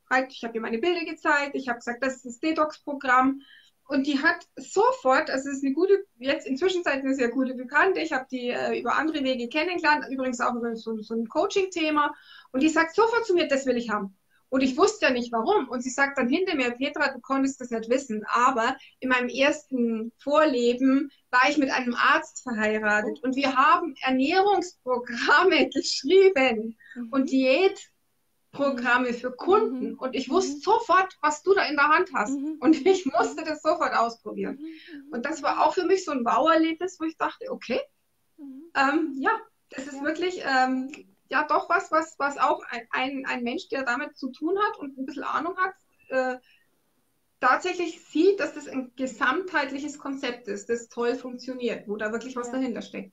halt, ich habe ihr meine Bilder gezeigt, ich habe gesagt, das ist das Detox-Programm. Und die hat sofort, also es ist eine gute, jetzt inzwischen eine sehr gute Bekannte, ich habe die äh, über andere Wege kennengelernt, übrigens auch über so, so ein Coaching-Thema. Und die sagt sofort zu mir, das will ich haben. Und ich wusste ja nicht warum. Und sie sagt dann hinter mir, Petra, du konntest das nicht wissen, aber in meinem ersten Vorleben war ich mit einem Arzt verheiratet und wir haben Ernährungsprogramme geschrieben und Mhm. Diätprogramme für Kunden. Mhm. Und ich Mhm. wusste sofort, was du da in der Hand hast. Mhm. Und ich musste das sofort ausprobieren. Mhm. Und das war auch für mich so ein Wow-Erlebnis, wo ich dachte, okay, Mhm. ähm, ja, das ist Ja. wirklich ähm, ja doch was, was, was auch ein, ein, ein Mensch, der damit zu tun hat und ein bisschen Ahnung hat, äh, tatsächlich sieht, dass das ein gesamtheitliches Konzept ist, das toll funktioniert, wo da wirklich was Ja. dahinter steckt.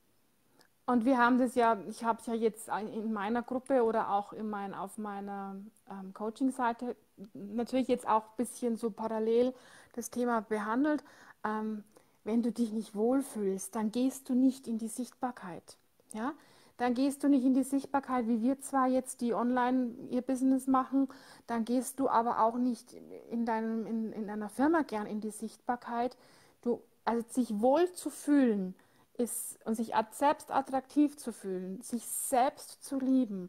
Und wir haben das ja, ich habe es ja jetzt ein- in meiner Gruppe oder auch in mein, auf meiner ähm, Coaching-Seite natürlich jetzt auch ein bisschen so parallel das Thema behandelt. Ähm, wenn du dich nicht wohlfühlst, dann gehst du nicht in die Sichtbarkeit. Ja? Dann gehst du nicht in die Sichtbarkeit, wie wir zwar jetzt, die online ihr Business machen, dann gehst du aber auch nicht in, deinem, in, in einer Firma gern in die Sichtbarkeit. Du, also sich wohl zu fühlen, ist, und sich selbst attraktiv zu fühlen, sich selbst zu lieben.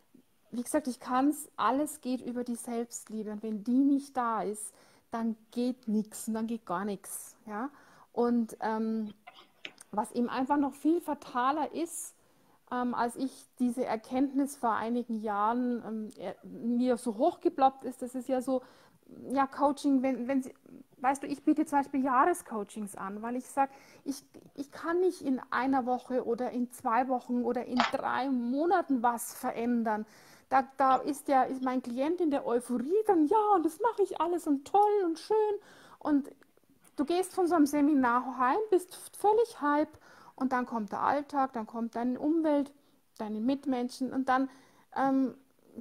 Wie gesagt, ich kann es, alles geht über die Selbstliebe. Und wenn die nicht da ist, dann geht nichts und dann geht gar nichts. Ja? Und ähm, was eben einfach noch viel fataler ist, ähm, als ich diese Erkenntnis vor einigen Jahren ähm, er, mir so hochgeploppt ist, das ist ja so, ja, Coaching, wenn, wenn Sie, weißt du, ich biete zum Beispiel Jahrescoachings an, weil ich sage, ich, ich kann nicht in einer Woche oder in zwei Wochen oder in drei Monaten was verändern. Da, da ist, der, ist mein Klient in der Euphorie, dann ja, und das mache ich alles und toll und schön. Und du gehst von so einem Seminar heim, bist völlig hype und dann kommt der Alltag, dann kommt deine Umwelt, deine Mitmenschen und dann ähm,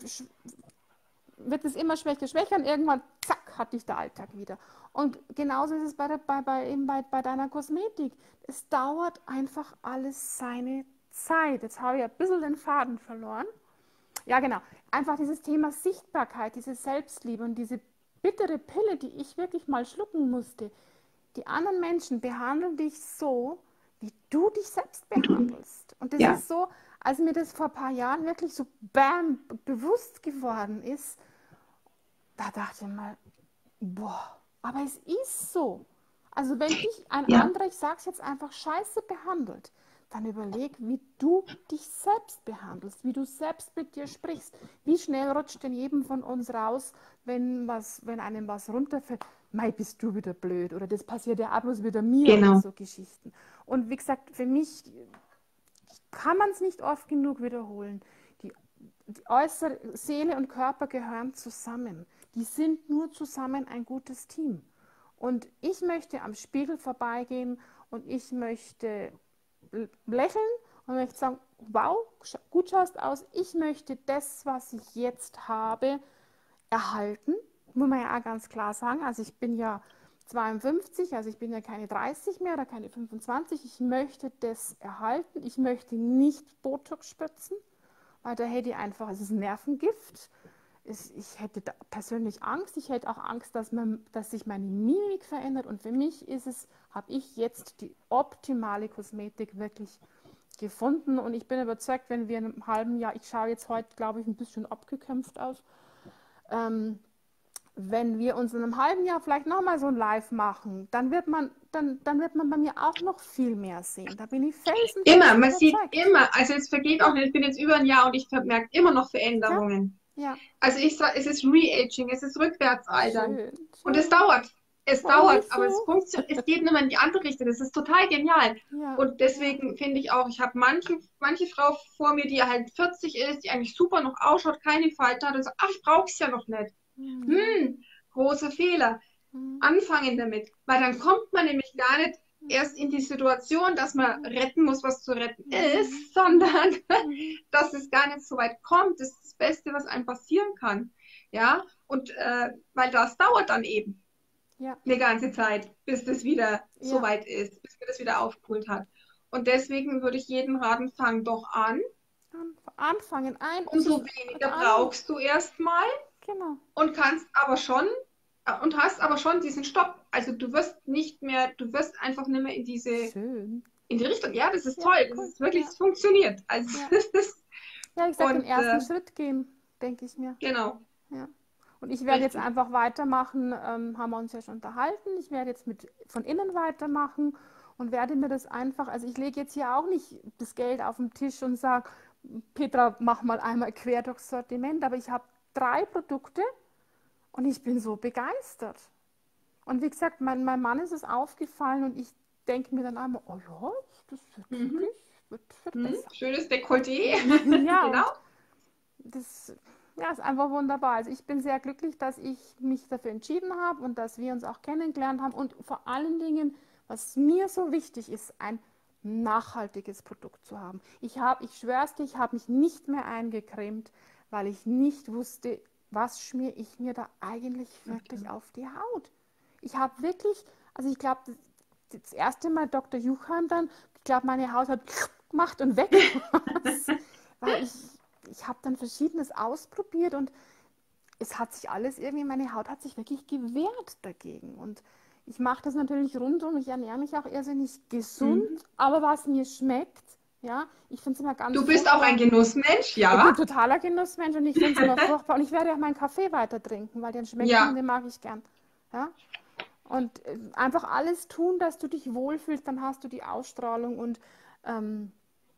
wird es immer schwächer, schwächer und irgendwann, zack, hat dich der Alltag wieder. Und genauso ist es bei, der, bei, bei, eben bei, bei deiner Kosmetik. Es dauert einfach alles seine Zeit. Jetzt habe ich ein bisschen den Faden verloren. Ja, genau. Einfach dieses Thema Sichtbarkeit, diese Selbstliebe und diese bittere Pille, die ich wirklich mal schlucken musste. Die anderen Menschen behandeln dich so, wie du dich selbst behandelst. Und das Ja, ist so, als mir das vor ein paar Jahren wirklich so bam, bewusst geworden ist, da dachte ich mal, boah, aber es ist so. Also wenn dich ein ja, anderer, ich sage es jetzt einfach, scheiße behandelt, dann überleg, wie du dich selbst behandelst, wie du selbst mit dir sprichst. Wie schnell rutscht denn jedem von uns raus, wenn, was, wenn einem was runterfällt? Mei, bist du wieder blöd oder das passiert ja auch bloß wieder mir oder genau. so Geschichten. Und wie gesagt, für mich kann man es nicht oft genug wiederholen. Die, die äußere Seele und Körper gehören zusammen. Die sind nur zusammen ein gutes Team. Und ich möchte am Spiegel vorbeigehen und ich möchte lächeln und möchte sagen, wow, gut schaust aus. Ich möchte das, was ich jetzt habe, erhalten. Muss man ja auch ganz klar sagen. Also ich bin ja zweiundfünfzig, also ich bin ja keine dreißig mehr oder keine fünfundzwanzig. Ich möchte das erhalten. Ich möchte nicht Botox spritzen, weil da hätte ich einfach, es ist ein Nervengift. Ich hätte da persönlich Angst. Ich hätte auch Angst, dass, man, dass sich meine Mimik verändert. Und für mich ist es, habe ich jetzt die optimale Kosmetik wirklich gefunden. Und ich bin überzeugt, wenn wir in einem halben Jahr, ich schaue jetzt heute, glaube ich, ein bisschen abgekämpft aus, ähm, wenn wir uns in einem halben Jahr vielleicht nochmal so ein Live machen, dann wird man, dann, dann wird man bei mir auch noch viel mehr sehen. Da bin ich Immer, felsenfest man sieht überzeugt. immer, also es vergeht auch nicht, ich bin jetzt über ein Jahr und ich merke immer noch Ja, Veränderungen. ja, Also ich sage, es ist Re-Aging, es ist Rückwärtsaltern. schön, Und es schön. dauert. Es Oh, dauert, ist aber es so. funktioniert, es geht nicht mehr in die andere Richtung. Das ist total genial. Ja, Und ja. deswegen finde ich auch, ich habe manche, manche Frau vor mir, die halt vierzig ist, die eigentlich super noch ausschaut, keine Falten hat und sagt, ach, ich brauche es ja noch nicht. Hm, ja. Hm, großer Fehler. Hm, Anfangen damit. Weil dann kommt man nämlich gar nicht erst in die Situation, dass man retten muss, was zu retten mhm, ist, sondern mhm. dass es gar nicht so weit kommt. Das ist das Beste, was einem passieren kann. Ja, und äh, weil das dauert dann eben Ja, eine ganze Zeit, bis das wieder so ja. weit ist, bis man das wieder aufgeholt hat. Und deswegen würde ich jedem raten, fang doch an. An- Anfangen. Ein, es Umso ist weniger an. brauchst du erstmal. genau. und kannst aber schon äh, und hast aber schon diesen Stopp. Also du wirst nicht mehr, du wirst einfach nicht mehr in diese, Schön. in die Richtung. Ja, das ist Ja, toll. Das cool. ist wirklich, Ja, es funktioniert. Also ja. das ist, Ja, ich sag, den und ersten äh, Schritt gehen, denke ich mir. genau, Ja. Und ich werde jetzt richtig. einfach weitermachen, ähm, haben wir uns ja schon unterhalten. Ich werde jetzt mit von innen weitermachen und werde mir das einfach, also ich lege jetzt hier auch nicht das Geld auf den Tisch und sage, Petra, mach mal einmal quer durchs Sortiment, aber ich habe drei Produkte und ich bin so begeistert. Und wie gesagt, mein, mein Mann ist es aufgefallen und ich denke mir dann einmal, oh ja, das wird Mhm. wirklich, wird, wird Mhm. besser. Schönes Dekolleté. Ja, Genau. und das ja, ist einfach wunderbar. Also ich bin sehr glücklich, dass ich mich dafür entschieden habe und dass wir uns auch kennengelernt haben. Und vor allen Dingen, was mir so wichtig ist, ein nachhaltiges Produkt zu haben. Ich habe, ich schwör's dir, ich habe mich nicht mehr eingecremt, weil ich nicht wusste, was schmiere ich mir da eigentlich wirklich auf die Haut. Ich habe wirklich, also ich glaube, das, das erste Mal Doktor Juchheim dann, ich glaube, meine Haut hat gemacht und weg war's. Weil ich, ich habe dann Verschiedenes ausprobiert und es hat sich alles irgendwie, meine Haut hat sich wirklich gewehrt dagegen. Und ich mache das natürlich rundum, ich ernähre mich auch irrsinnig gesund, Mhm. aber was mir schmeckt, ja, ich finde es immer ganz Du bist auch ein furchtbar. Genussmensch, Ich bin ja? totaler Genussmensch und ich finde es immer furchtbar. Und ich werde auch meinen Kaffee weiter trinken, weil den schmeckt mir und Ja. den mag ich gern. Ja? Und äh, einfach alles tun, dass du dich wohlfühlst, dann hast du die Ausstrahlung und ähm,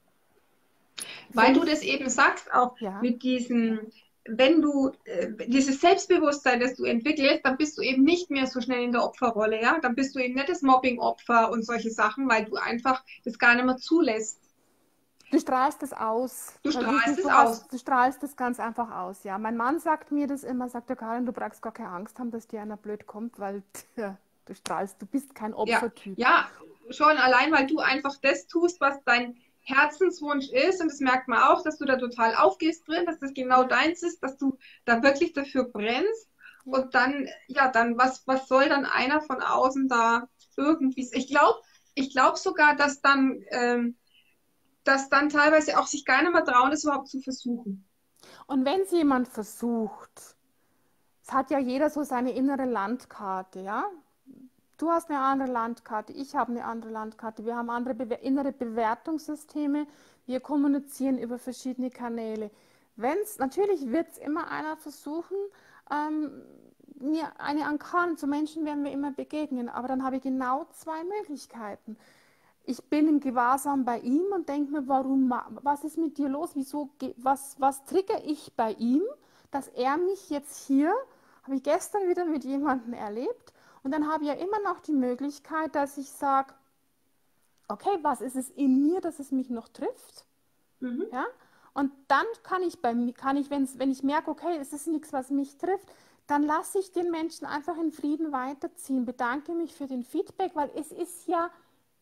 für Weil du mich, das eben sagst, auch ja, mit diesem, wenn du äh, dieses Selbstbewusstsein, das du entwickelst, dann bist du eben nicht mehr so schnell in der Opferrolle, ja? Dann bist du eben nicht das Mobbing-Opfer und solche Sachen, weil du einfach das gar nicht mehr zulässt. du strahlst es aus. Du Also Du, du, strahlst es du aus. hast, du strahlst es ganz einfach aus, ja. Mein Mann sagt mir das immer, sagt der Karin, du brauchst gar keine Angst haben, dass dir einer blöd kommt, weil tja, du strahlst, du bist kein Ja, Opfertyp. ja, schon allein, weil du einfach das tust, was dein Herzenswunsch ist. Und das merkt man auch, dass du da total aufgehst drin, dass das genau Ja, deins ist, dass du da wirklich dafür brennst. ja. Und dann, ja, dann, was, was soll dann einer von außen da irgendwie? Ich glaube, ich glaube sogar, dass dann, ähm, dass dann teilweise auch sich gar nicht mehr trauen, das überhaupt zu versuchen. Und wenn es jemand versucht, es hat ja jeder so seine innere Landkarte, ja. Du hast eine andere Landkarte, ich habe eine andere Landkarte, wir haben andere Bewer innere Bewertungssysteme, wir kommunizieren über verschiedene Kanäle. Wenn's, natürlich wird es immer einer versuchen, ähm, mir eine Ankern, zu Menschen werden wir immer begegnen, aber dann habe ich genau zwei Möglichkeiten. Ich bin im Gewahrsam bei ihm und denke mir, warum, was ist mit dir los? Wieso, was, was trigger ich bei ihm, dass er mich jetzt hier, habe ich gestern wieder mit jemandem erlebt, und dann habe ich ja immer noch die Möglichkeit, dass ich sage, okay, was ist es in mir, dass es mich noch trifft? Mhm. Ja? Und dann kann ich, bei mir, kann ich wenn's, wenn ich merke, okay, es ist nichts, was mich trifft, dann lasse ich den Menschen einfach in Frieden weiterziehen, bedanke mich für den Feedback, weil es ist ja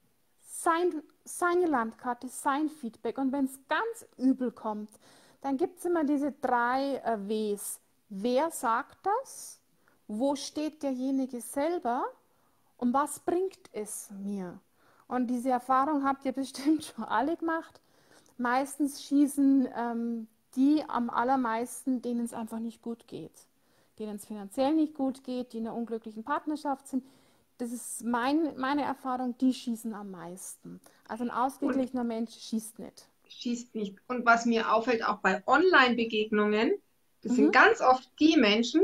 sein, seine Landkarte, sein Feedback. Und wenn es ganz übel kommt, dann gibt es immer diese drei äh, Ws. Wer sagt das? Wo steht derjenige selber? Und was bringt es mir? Und diese Erfahrung habt ihr bestimmt schon alle gemacht. Meistens schießen ähm, die am allermeisten, denen es einfach nicht gut geht. Denen es finanziell nicht gut geht, die in einer unglücklichen Partnerschaft sind. Das ist mein, meine Erfahrung, die schießen am meisten. Also ein Und ausgeglichener Mensch schießt nicht. schießt nicht. Und was mir auffällt, auch bei Online-Begegnungen, das Mhm. sind ganz oft die Menschen,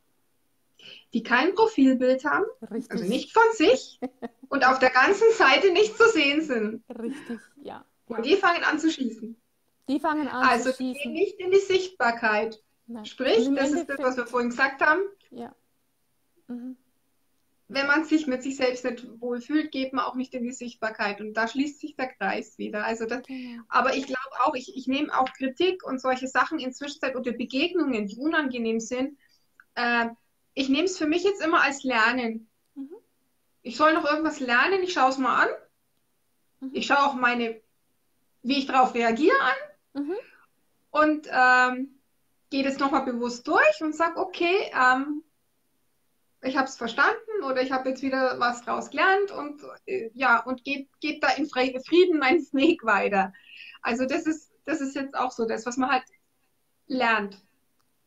die kein Profilbild haben, also Richtig, nicht von sich und auf der ganzen Seite nicht zu sehen sind. richtig, ja, Und ja. die fangen an zu schießen. Die fangen an zu Also die gehen schießen. nicht in die Sichtbarkeit. Nein. Und Sprich, im das ist das, was wir Endeffekt, vorhin gesagt haben, ja. Mhm. wenn man sich mit sich selbst nicht wohlfühlt, geht man auch nicht in die Sichtbarkeit. Und da schließt sich der Kreis wieder. Also das, Genau. aber ich glaube auch, ich, ich nehme auch Kritik und solche Sachen inzwischen oder Begegnungen, die unangenehm sind, äh, ich nehme es für mich jetzt immer als Lernen. Mhm. Ich soll noch irgendwas lernen, ich schaue es mal an. Mhm. Ich schaue auch meine, wie ich darauf reagiere an Mhm. und ähm, gehe das nochmal bewusst durch und sage, okay, ähm, ich habe es verstanden oder ich habe jetzt wieder was draus gelernt und äh, ja, und geht, geht da in Fre- Frieden meinen Weg weiter. Also das ist, das ist jetzt auch so das, was man halt lernt.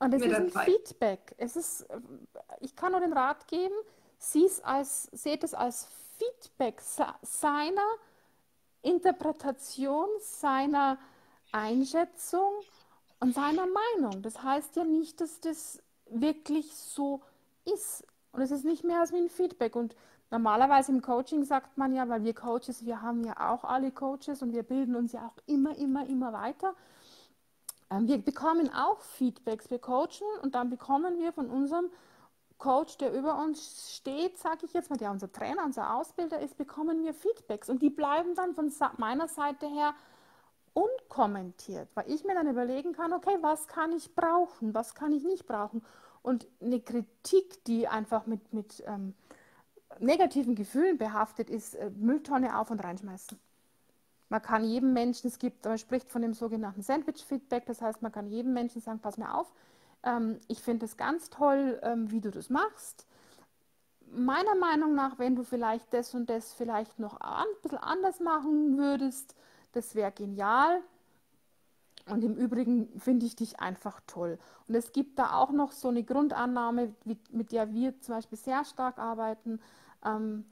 Und es mit ist der ein Zeit. Feedback. Es ist, äh, ich kann nur den Rat geben, sieh's als, seht es als Feedback se- seiner Interpretation, seiner Einschätzung und seiner Meinung. Das heißt ja nicht, dass das wirklich so ist. Und es ist nicht mehr als wie ein Feedback. Und normalerweise im Coaching sagt man ja, weil wir Coaches, wir haben ja auch alle Coaches und wir bilden uns ja auch immer, immer, immer weiter. Ähm, Wir bekommen auch Feedbacks. Wir coachen und dann bekommen wir von unserem Coach, der über uns steht, sage ich jetzt mal, der unser Trainer, unser Ausbilder ist, bekommen wir Feedbacks. Und die bleiben dann von meiner Seite her unkommentiert, weil ich mir dann überlegen kann, okay, was kann ich brauchen, was kann ich nicht brauchen. Und eine Kritik, die einfach mit, mit ähm, negativen Gefühlen behaftet ist, äh, Mülltonne auf und reinschmeißen. Man kann jedem Menschen, es gibt, man spricht von dem sogenannten Sandwich-Feedback, das heißt, man kann jedem Menschen sagen, pass mir auf, ähm, ich finde es ganz toll, ähm, wie du das machst. Meiner Meinung nach, wenn du vielleicht das und das vielleicht noch ein bisschen anders machen würdest, das wäre genial. Und im Übrigen finde ich dich einfach toll. Und es gibt da auch noch so eine Grundannahme, mit der wir zum Beispiel sehr stark arbeiten. Ähm,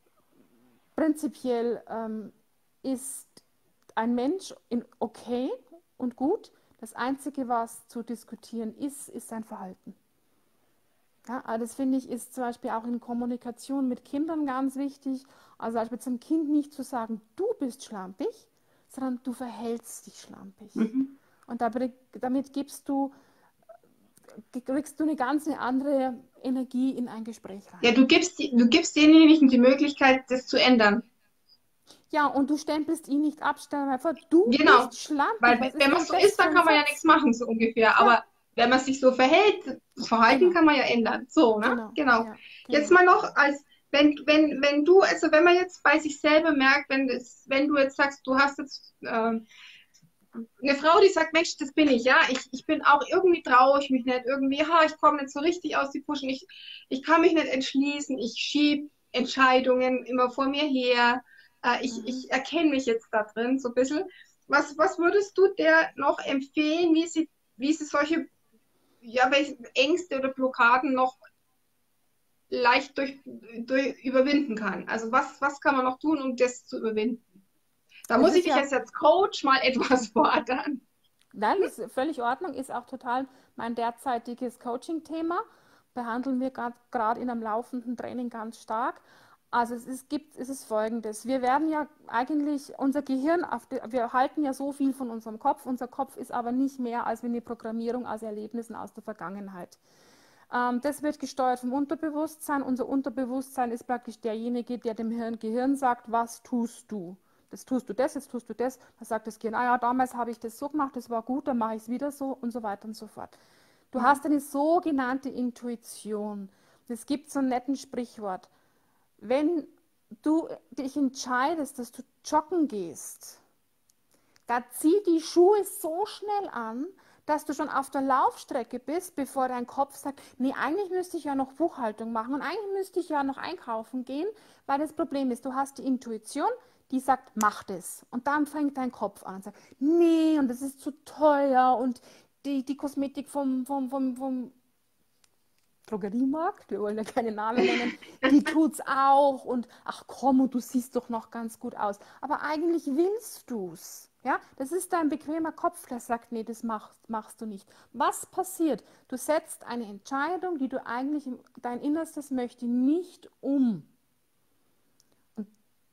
prinzipiell ähm, ist ein Mensch in okay und gut. Das Einzige, was zu diskutieren ist, ist sein Verhalten. Ja, aber das finde ich ist zum Beispiel auch in Kommunikation mit Kindern ganz wichtig. Also zum Beispiel zum Kind nicht zu sagen, du bist schlampig, sondern du verhältst dich schlampig. Mhm. Und damit, damit gibst du, kriegst du eine ganz andere Energie in ein Gespräch rein. Ja, du gibst, die- du gibst denjenigen die Möglichkeit, das zu ändern. Ja, und du stempelst ihn nicht ab, stell dir mal vor, du Genau. bist schlampig. Weil Was ist wenn man denn so das ist, für dann ein kann man ja nichts Satz? machen, so ungefähr. Ja, Aber wenn man sich so verhält, das Verhalten genau, kann man ja ändern. So, ne? genau, Genau. ja, Jetzt genau. mal noch als, wenn, wenn, wenn du, also wenn man jetzt bei sich selber merkt, wenn das, wenn du jetzt sagst, du hast jetzt ähm, eine Frau, die sagt, Mensch, das bin ich, ja, ich, ich bin auch irgendwie traue ich mich nicht, irgendwie, ha, ich komme nicht so richtig aus die Puschen, ich, ich kann mich nicht entschließen, ich schiebe Entscheidungen immer vor mir her, äh, ich, Mhm. ich erkenne mich jetzt da drin so ein bisschen. Was, was würdest du der noch empfehlen, wie sie, wie sie solche, ja, welche Ängste oder Blockaden noch leicht durch, durch überwinden kann? Also was, was kann man noch tun, um das zu überwinden? Da Es muss ich ist dich ja, jetzt als Coach mal etwas fordern. nein, das ist völlig in Ordnung, ist auch total mein derzeitiges Coaching-Thema. Behandeln wir gerade in einem laufenden Training ganz stark. Also es ist, gibt, es ist Folgendes. Wir werden ja eigentlich, unser Gehirn, auf die, wir halten ja so viel von unserem Kopf. Unser Kopf ist aber nicht mehr als wie eine Programmierung aus Erlebnissen aus der Vergangenheit. Ähm, das wird gesteuert vom Unterbewusstsein. Unser Unterbewusstsein ist praktisch derjenige, der dem Hirn, Gehirn sagt, was tust du? Jetzt tust du das, jetzt tust du das. Dann sagt das Gehirn, ah ja, damals habe ich das so gemacht, das war gut, dann mache ich es wieder so und so weiter und so fort. Du hast eine sogenannte Intuition. Es gibt so ein nettes Sprichwort. Wenn du dich entscheidest, dass du joggen gehst, da zieh die Schuhe so schnell an, dass du schon auf der Laufstrecke bist, bevor dein Kopf sagt, nee, eigentlich müsste ich ja noch Buchhaltung machen und eigentlich müsste ich ja noch einkaufen gehen, weil das Problem ist, du hast die Intuition, die sagt, mach das. Und dann fängt dein Kopf an und sagt, nee, und das ist zu teuer und die, die Kosmetik vom, vom, vom, vom Drogeriemarkt, wir wollen ja keine Namen nennen, die tut's auch und ach komm, und du siehst doch noch ganz gut aus. Aber eigentlich willst du's. Ja, das ist dein bequemer Kopf, der sagt, nee, das machst, machst du nicht. Was passiert? Du setzt eine Entscheidung, die du eigentlich, dein Innerstes möchte, nicht um. Und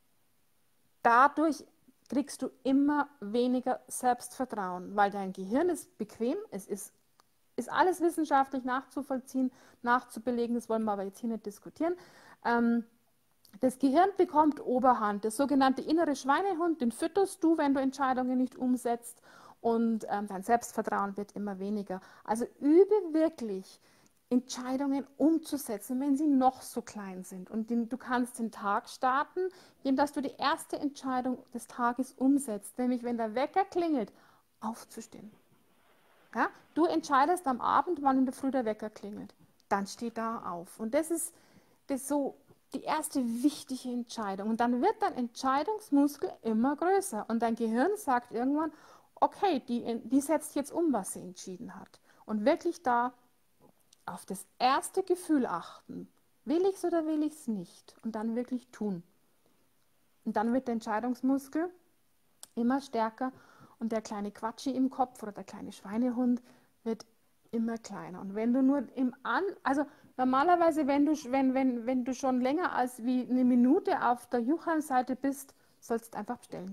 dadurch kriegst du immer weniger Selbstvertrauen, weil dein Gehirn ist bequem, es ist ist alles wissenschaftlich nachzuvollziehen, nachzubelegen, das wollen wir aber jetzt hier nicht diskutieren. Ähm, das Gehirn bekommt Oberhand, der sogenannte innere Schweinehund, den fütterst du, wenn du Entscheidungen nicht umsetzt und ähm, dein Selbstvertrauen wird immer weniger. Also übe wirklich, Entscheidungen umzusetzen, wenn sie noch so klein sind. Und den, du kannst den Tag starten, indem du die erste Entscheidung des Tages umsetzt, nämlich wenn der Wecker klingelt, aufzustehen. Ja? Du entscheidest am Abend, wann in der Früh der Wecker klingelt. Dann steh da auf. Und das ist, das ist so die erste wichtige Entscheidung. Und dann wird dein Entscheidungsmuskel immer größer. Und dein Gehirn sagt irgendwann, okay, die, die setzt jetzt um, was sie entschieden hat. Und wirklich da auf das erste Gefühl achten. Will ich es oder will ich es nicht? Und dann wirklich tun. Und dann wird der Entscheidungsmuskel immer stärker und der kleine Quatschi im Kopf oder der kleine Schweinehund wird immer kleiner. Und wenn du nur im An... Also normalerweise, wenn du, wenn, wenn, wenn du schon länger als wie eine Minute auf der Juchan-Seite bist, sollst du einfach bestellen.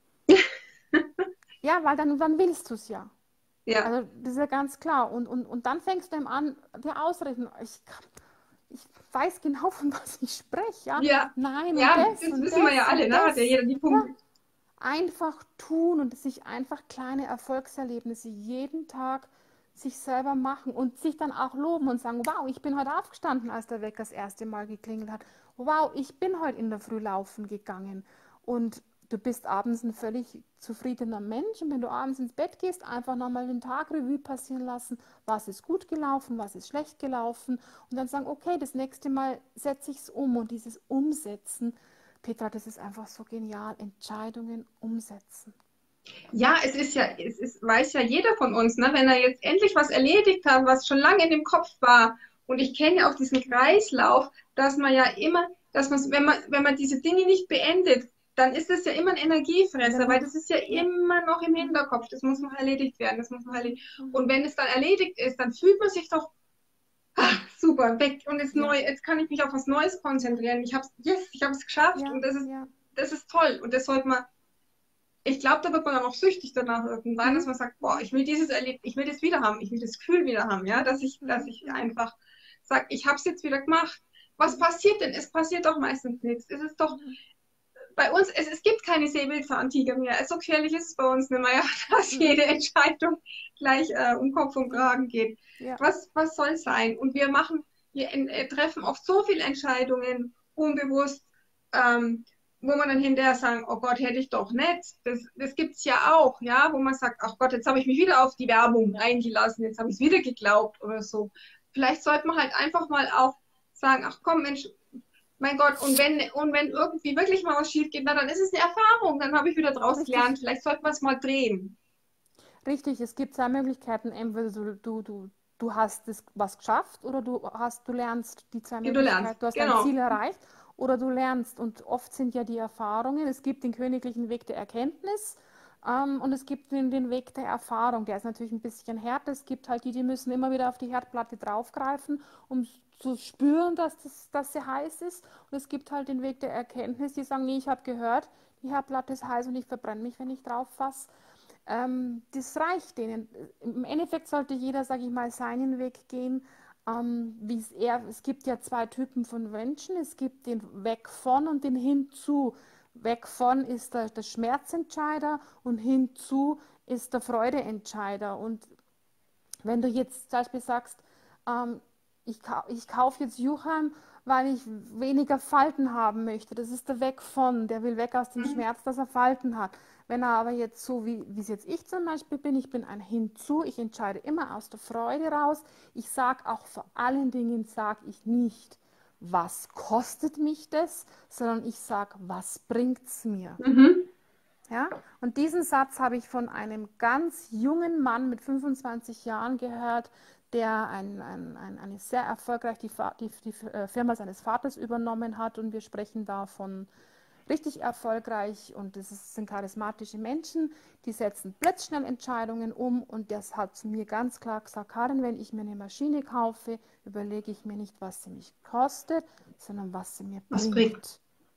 Ja, weil dann, dann willst du es ja. Ja. Also das ist ja ganz klar. Und, und, und dann fängst du ihm an, dir ausreden. Ich, kann, ich weiß genau, von was ich spreche. Ja, Ja. nein, Ja, und das, das und wissen wir das ja alle, und ne? Hat das. ja jeder die Ja, Punkte. einfach tun und sich einfach kleine Erfolgserlebnisse jeden Tag sich selber machen und sich dann auch loben und sagen, wow, ich bin heute aufgestanden, als der Wecker das erste Mal geklingelt hat. Wow, ich bin heute in der Früh laufen gegangen. Und du bist abends ein völlig zufriedener Mensch. Und wenn du abends ins Bett gehst, einfach nochmal den Tag Revue passieren lassen. Was ist gut gelaufen, was ist schlecht gelaufen. Und dann sagen, okay, das nächste Mal setze ich es um. Und dieses Umsetzen, Petra, das ist einfach so genial. Entscheidungen umsetzen. Ja, es ist ja, es ist, weiß ja jeder von uns, ne? Wenn er jetzt endlich was erledigt hat, was schon lange in dem Kopf war. Und ich kenne ja auch diesen Kreislauf, dass man ja immer, dass man, wenn man, wenn man diese Dinge nicht beendet, dann ist es ja immer ein Energiefresser, Genau. weil das ist ja Ja. immer noch im Hinterkopf. Das muss noch erledigt werden, das muss noch erledigt. Mhm. Und wenn es dann erledigt ist, dann fühlt man sich doch ah, super weg und jetzt Ja. neu. Jetzt kann ich mich auf was Neues konzentrieren. Ich habe yes, ich habe es geschafft Ja, und das ist, ja. das ist toll. Und das sollte man. Ich glaube, da wird man dann auch süchtig danach irgendwann, Mhm. dass man sagt, boah, ich will dieses Erlebnis, ich will das wieder haben, ich will das Gefühl wieder haben, ja, dass ich, Mhm. dass ich Mhm. einfach sage, ich habe es jetzt wieder gemacht. Was passiert denn? Es passiert doch meistens nichts. Es ist doch Mhm. bei uns, es, es gibt keine Säbelzahntiger mehr. So gefährlich ist es bei uns nicht mehr, ja, dass Mhm. jede Entscheidung gleich äh, um Kopf und Kragen geht. Ja. Was, was soll sein? Und wir machen, wir äh, treffen oft so viele Entscheidungen unbewusst, ähm, wo man dann hinterher sagen, oh Gott, hätte ich doch nicht. Das, das gibt es ja auch, ja, wo man sagt, ach Gott, jetzt habe ich mich wieder auf die Werbung eingelassen, jetzt habe ich es wieder geglaubt oder so. Vielleicht sollte man halt einfach mal auch sagen, ach komm, Mensch, mein Gott, und wenn, und wenn irgendwie wirklich mal was schief geht, na, dann ist es eine Erfahrung, dann habe ich wieder draus Richtig. gelernt. Vielleicht sollten wir es mal drehen. Richtig, es gibt zwei Möglichkeiten. Entweder du, du, du, du hast das was geschafft oder du hast, du lernst die zwei Ja, du lernst, Möglichkeiten. Du hast dein genau. Ziel erreicht oder du lernst. Und oft sind ja die Erfahrungen, es gibt den königlichen Weg der Erkenntnis ähm, und es gibt den, den Weg der Erfahrung. Der ist natürlich ein bisschen härter. Es gibt halt die, die müssen immer wieder auf die Herdplatte draufgreifen, um zu spüren, dass, das, dass sie heiß ist. Und es gibt halt den Weg der Erkenntnis, die sagen, nee, ich habe gehört, die Herdplatte ist heiß und ich verbrenne mich, wenn ich drauf fasse. Ähm, das reicht denen. Im Endeffekt sollte jeder, sage ich mal, seinen Weg gehen. Ähm, wie es, eher, es gibt ja zwei Typen von Menschen. Es gibt den Weg von und den hinzu. Weg von ist der, der Schmerzentscheider und hinzu ist der Freudeentscheider. Und wenn du jetzt zum Beispiel sagst, ähm, ich, kau ich kaufe jetzt Juchheim, weil ich weniger Falten haben möchte. Das ist der Weg von, der will weg aus dem Schmerz, dass er Falten hat. Wenn er aber jetzt so, wie es jetzt ich zum Beispiel bin, ich bin ein Hinzu, ich entscheide immer aus der Freude raus. Ich sage auch vor allen Dingen, sage ich nicht, was kostet mich das, sondern ich sage, was bringt es mir. Mhm. Ja? Und diesen Satz habe ich von einem ganz jungen Mann mit fünfundzwanzig Jahren gehört, der ein, ein, ein, eine sehr erfolgreich die, die, die Firma seines Vaters übernommen hat. Und wir sprechen da von richtig erfolgreich und das ist, sind charismatische Menschen, die setzen blitzschnell Entscheidungen um und das hat zu mir ganz klar gesagt, Karin, wenn ich mir eine Maschine kaufe, überlege ich mir nicht, was sie mich kostet, sondern was sie mir Was bringt. bringt.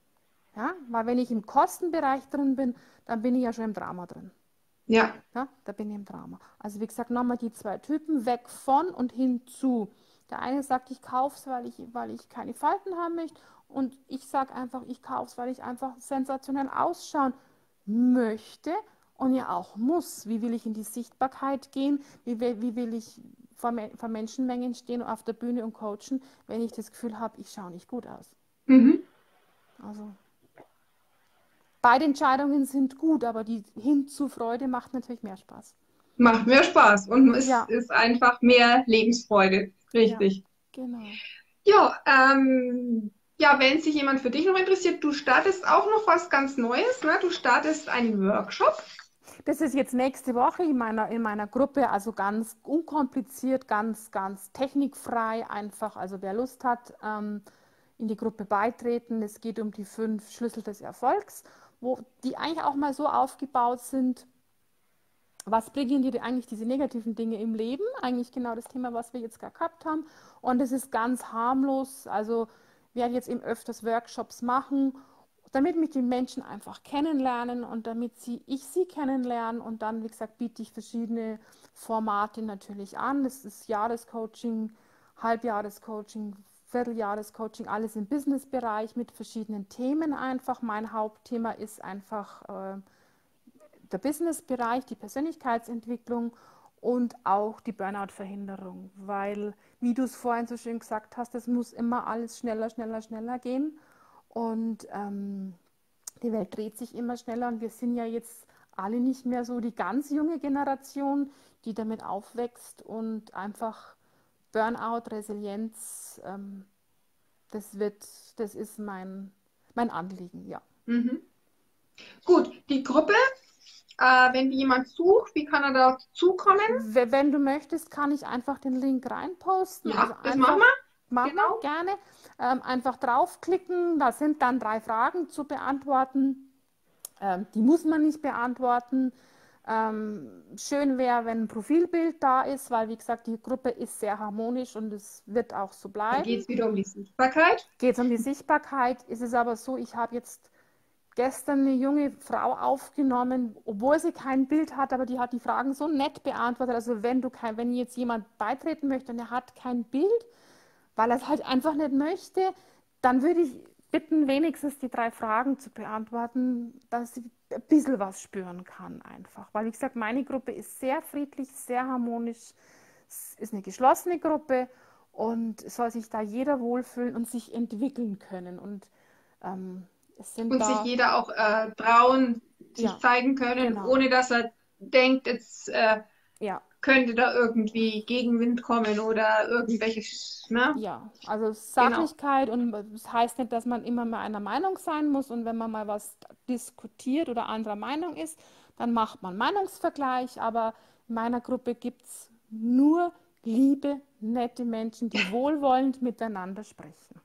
Ja, weil wenn ich im Kostenbereich drin bin, dann bin ich ja schon im Drama drin. Ja. Ja, da bin ich im Drama. Also wie gesagt, nochmal die zwei Typen, weg von und hinzu. Der eine sagt, ich kaufe es, weil ich, weil ich keine Falten haben möchte. Und ich sage einfach, ich kaufe es, weil ich einfach sensationell ausschauen möchte und ja auch muss. Wie will ich in die Sichtbarkeit gehen? Wie will, wie will ich vor, vor Menschenmengen stehen auf der Bühne und coachen, wenn ich das Gefühl habe, ich schaue nicht gut aus? Mhm. Also beide Entscheidungen sind gut, aber die hin zu Freude macht natürlich mehr Spaß. Macht mehr Spaß und es Ja. ist einfach mehr Lebensfreude. Richtig. Ja, genau. Ja, ähm, ja, wenn sich jemand für dich noch interessiert, du startest auch noch was ganz Neues, ne? Du startest einen Workshop. Das ist jetzt nächste Woche in meiner, in meiner Gruppe, also ganz unkompliziert, ganz, ganz technikfrei einfach. Also wer Lust hat, ähm, in die Gruppe beitreten. Es geht um die fünf Schlüssel des Erfolgs, wo die eigentlich auch mal so aufgebaut sind. Was bringen dir eigentlich diese negativen Dinge im Leben? Eigentlich genau das Thema, was wir jetzt gerade gehabt haben. Und es ist ganz harmlos. Also wir werden jetzt eben öfters Workshops machen, damit mich die Menschen einfach kennenlernen und damit sie, ich sie kennenlernen. Und dann, wie gesagt, biete ich verschiedene Formate natürlich an. Das ist Jahrescoaching, Halbjahrescoaching, Vierteljahrescoaching, alles im Businessbereich mit verschiedenen Themen einfach. Mein Hauptthema ist einfach äh, der Businessbereich, die Persönlichkeitsentwicklung und auch die Burnout-Verhinderung, weil, wie du es vorhin so schön gesagt hast, es muss immer alles schneller, schneller, schneller gehen und ähm, die Welt dreht sich immer schneller und wir sind ja jetzt alle nicht mehr so die ganz junge Generation, die damit aufwächst und einfach Burnout, Resilienz, ähm, das wird, das ist mein, mein Anliegen, ja. Mhm. Gut, die Gruppe, äh, wenn die jemand sucht, wie kann er da zukommen? Wenn du möchtest, kann ich einfach den Link reinposten. Ja, Also das einfach, machen wir. machen Genau. wir gerne. Ähm, einfach draufklicken, da sind dann drei Fragen zu beantworten. Ähm, die muss man nicht beantworten. Ähm, schön wäre, wenn ein Profilbild da ist, weil, wie gesagt, die Gruppe ist sehr harmonisch und es wird auch so Da bleiben. geht es wieder um die Sichtbarkeit. Geht es um die Sichtbarkeit, ist es aber so, ich habe jetzt gestern eine junge Frau aufgenommen, obwohl sie kein Bild hat, aber die hat die Fragen so nett beantwortet. Also wenn du kein, wenn jetzt jemand beitreten möchte und er hat kein Bild, weil er es halt einfach nicht möchte, dann würde ich bitten, wenigstens die drei Fragen zu beantworten, dass sie ein bisschen was spüren kann einfach. Weil, wie gesagt, meine Gruppe ist sehr friedlich, sehr harmonisch, es ist eine geschlossene Gruppe und es soll sich da jeder wohlfühlen und sich entwickeln können. Und ähm, es sind Und da, sich jeder auch äh, trauen, sich ja, zeigen können, genau, ohne dass er denkt, jetzt äh, ja. könnte da irgendwie Gegenwind kommen oder irgendwelche, Sch- ne? Ja, also Genau. Sachlichkeit und das heißt nicht, dass man immer mal einer Meinung sein muss und wenn man mal was diskutiert oder anderer Meinung ist, dann macht man Meinungsvergleich, aber in meiner Gruppe gibt es nur liebe, nette Menschen, die wohlwollend miteinander sprechen.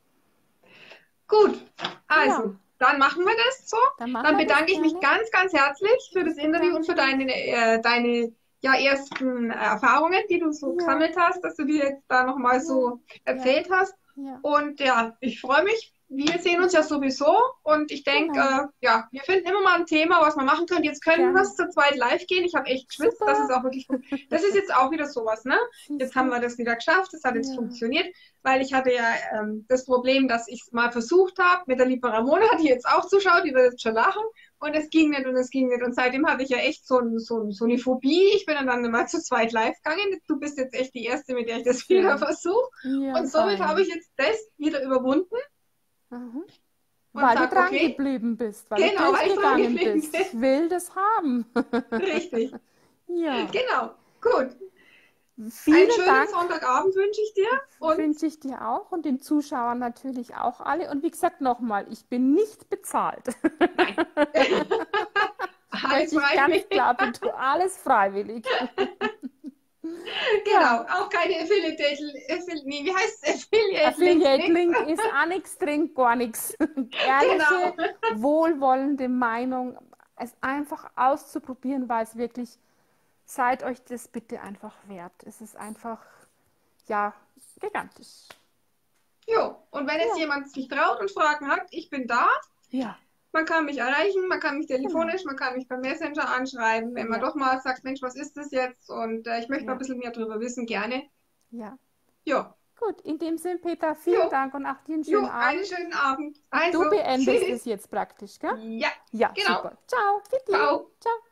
Gut, Ja, also, dann machen wir das so. dann machen Dann wir das bedanke ich mich gerne. ganz, ganz herzlich für das Ich Interview und bedanke für mich. deine, äh, deine ja, ersten Erfahrungen, die du so Ja, gesammelt hast, dass du dir jetzt da nochmal ja, so ja, erzählt hast. ja, Und ja, ich freue mich. Wir sehen uns ja sowieso und ich denke, genau, äh, ja, wir finden immer mal ein Thema, was wir machen können. Jetzt können wir gerne. es zu zweit live gehen. Ich habe echt geschwitzt, das ist Super, auch wirklich gut. Das ist jetzt auch wieder sowas, ne? Jetzt siehst haben du? wir das wieder geschafft, das hat jetzt Ja, funktioniert, weil ich hatte ja ähm, das Problem, dass ich es mal versucht habe mit der lieben Ramona, die jetzt auch zuschaut, die wird jetzt schon lachen und es ging nicht und es ging nicht und seitdem habe ich ja echt so, ein, so, ein, so eine Phobie. Ich bin dann, dann mal zu zweit live gegangen. Du bist jetzt echt die Erste, mit der ich das wieder schön. versuche Ja, und somit habe fein. ich jetzt das wieder überwunden Mhm. und Weil du sage, dran okay, geblieben bist, weil du genau, weil ich dran durchgegangen geblieben bist. bin. Ich will das haben. Richtig, Ja, genau. Gut. Einen vielen schönen Dank Sonntagabend wünsche ich dir und wünsche ich dir auch und den Zuschauern natürlich auch alle. Und wie gesagt, nochmal, ich bin nicht bezahlt. nein, alles Möchte ich ganz freiwillig. klar betonen, alles freiwillig. Genau, Ja, auch keine Affiliate, Affiliate nee, wie heißt es? Affiliate Affiliate Link. Link ist auch nichts drin, gar nichts. Genau. Ehrliche, wohlwollende Meinung, es einfach auszuprobieren, weil es wirklich, seid euch das bitte einfach wert. Es ist einfach, ja, gigantisch. Jo, und wenn jetzt Ja, jemand sich traut und Fragen hat, ich bin da. ja, Man kann mich erreichen, man kann mich genau. telefonisch, man kann mich per Messenger anschreiben, wenn man Ja, doch mal sagt, Mensch, was ist das jetzt? Und äh, ich möchte mal ein ja, bisschen mehr darüber wissen, gerne. ja. Jo, Gut, in dem Sinn, Peter, vielen jo, Dank und auch dir einen jo, schönen einen Abend. schönen Abend. Und du Also, beendest es tschüss. jetzt praktisch, gell? Ja, Ja, genau. super. Ciao, Vicky. Ciao. Ciao.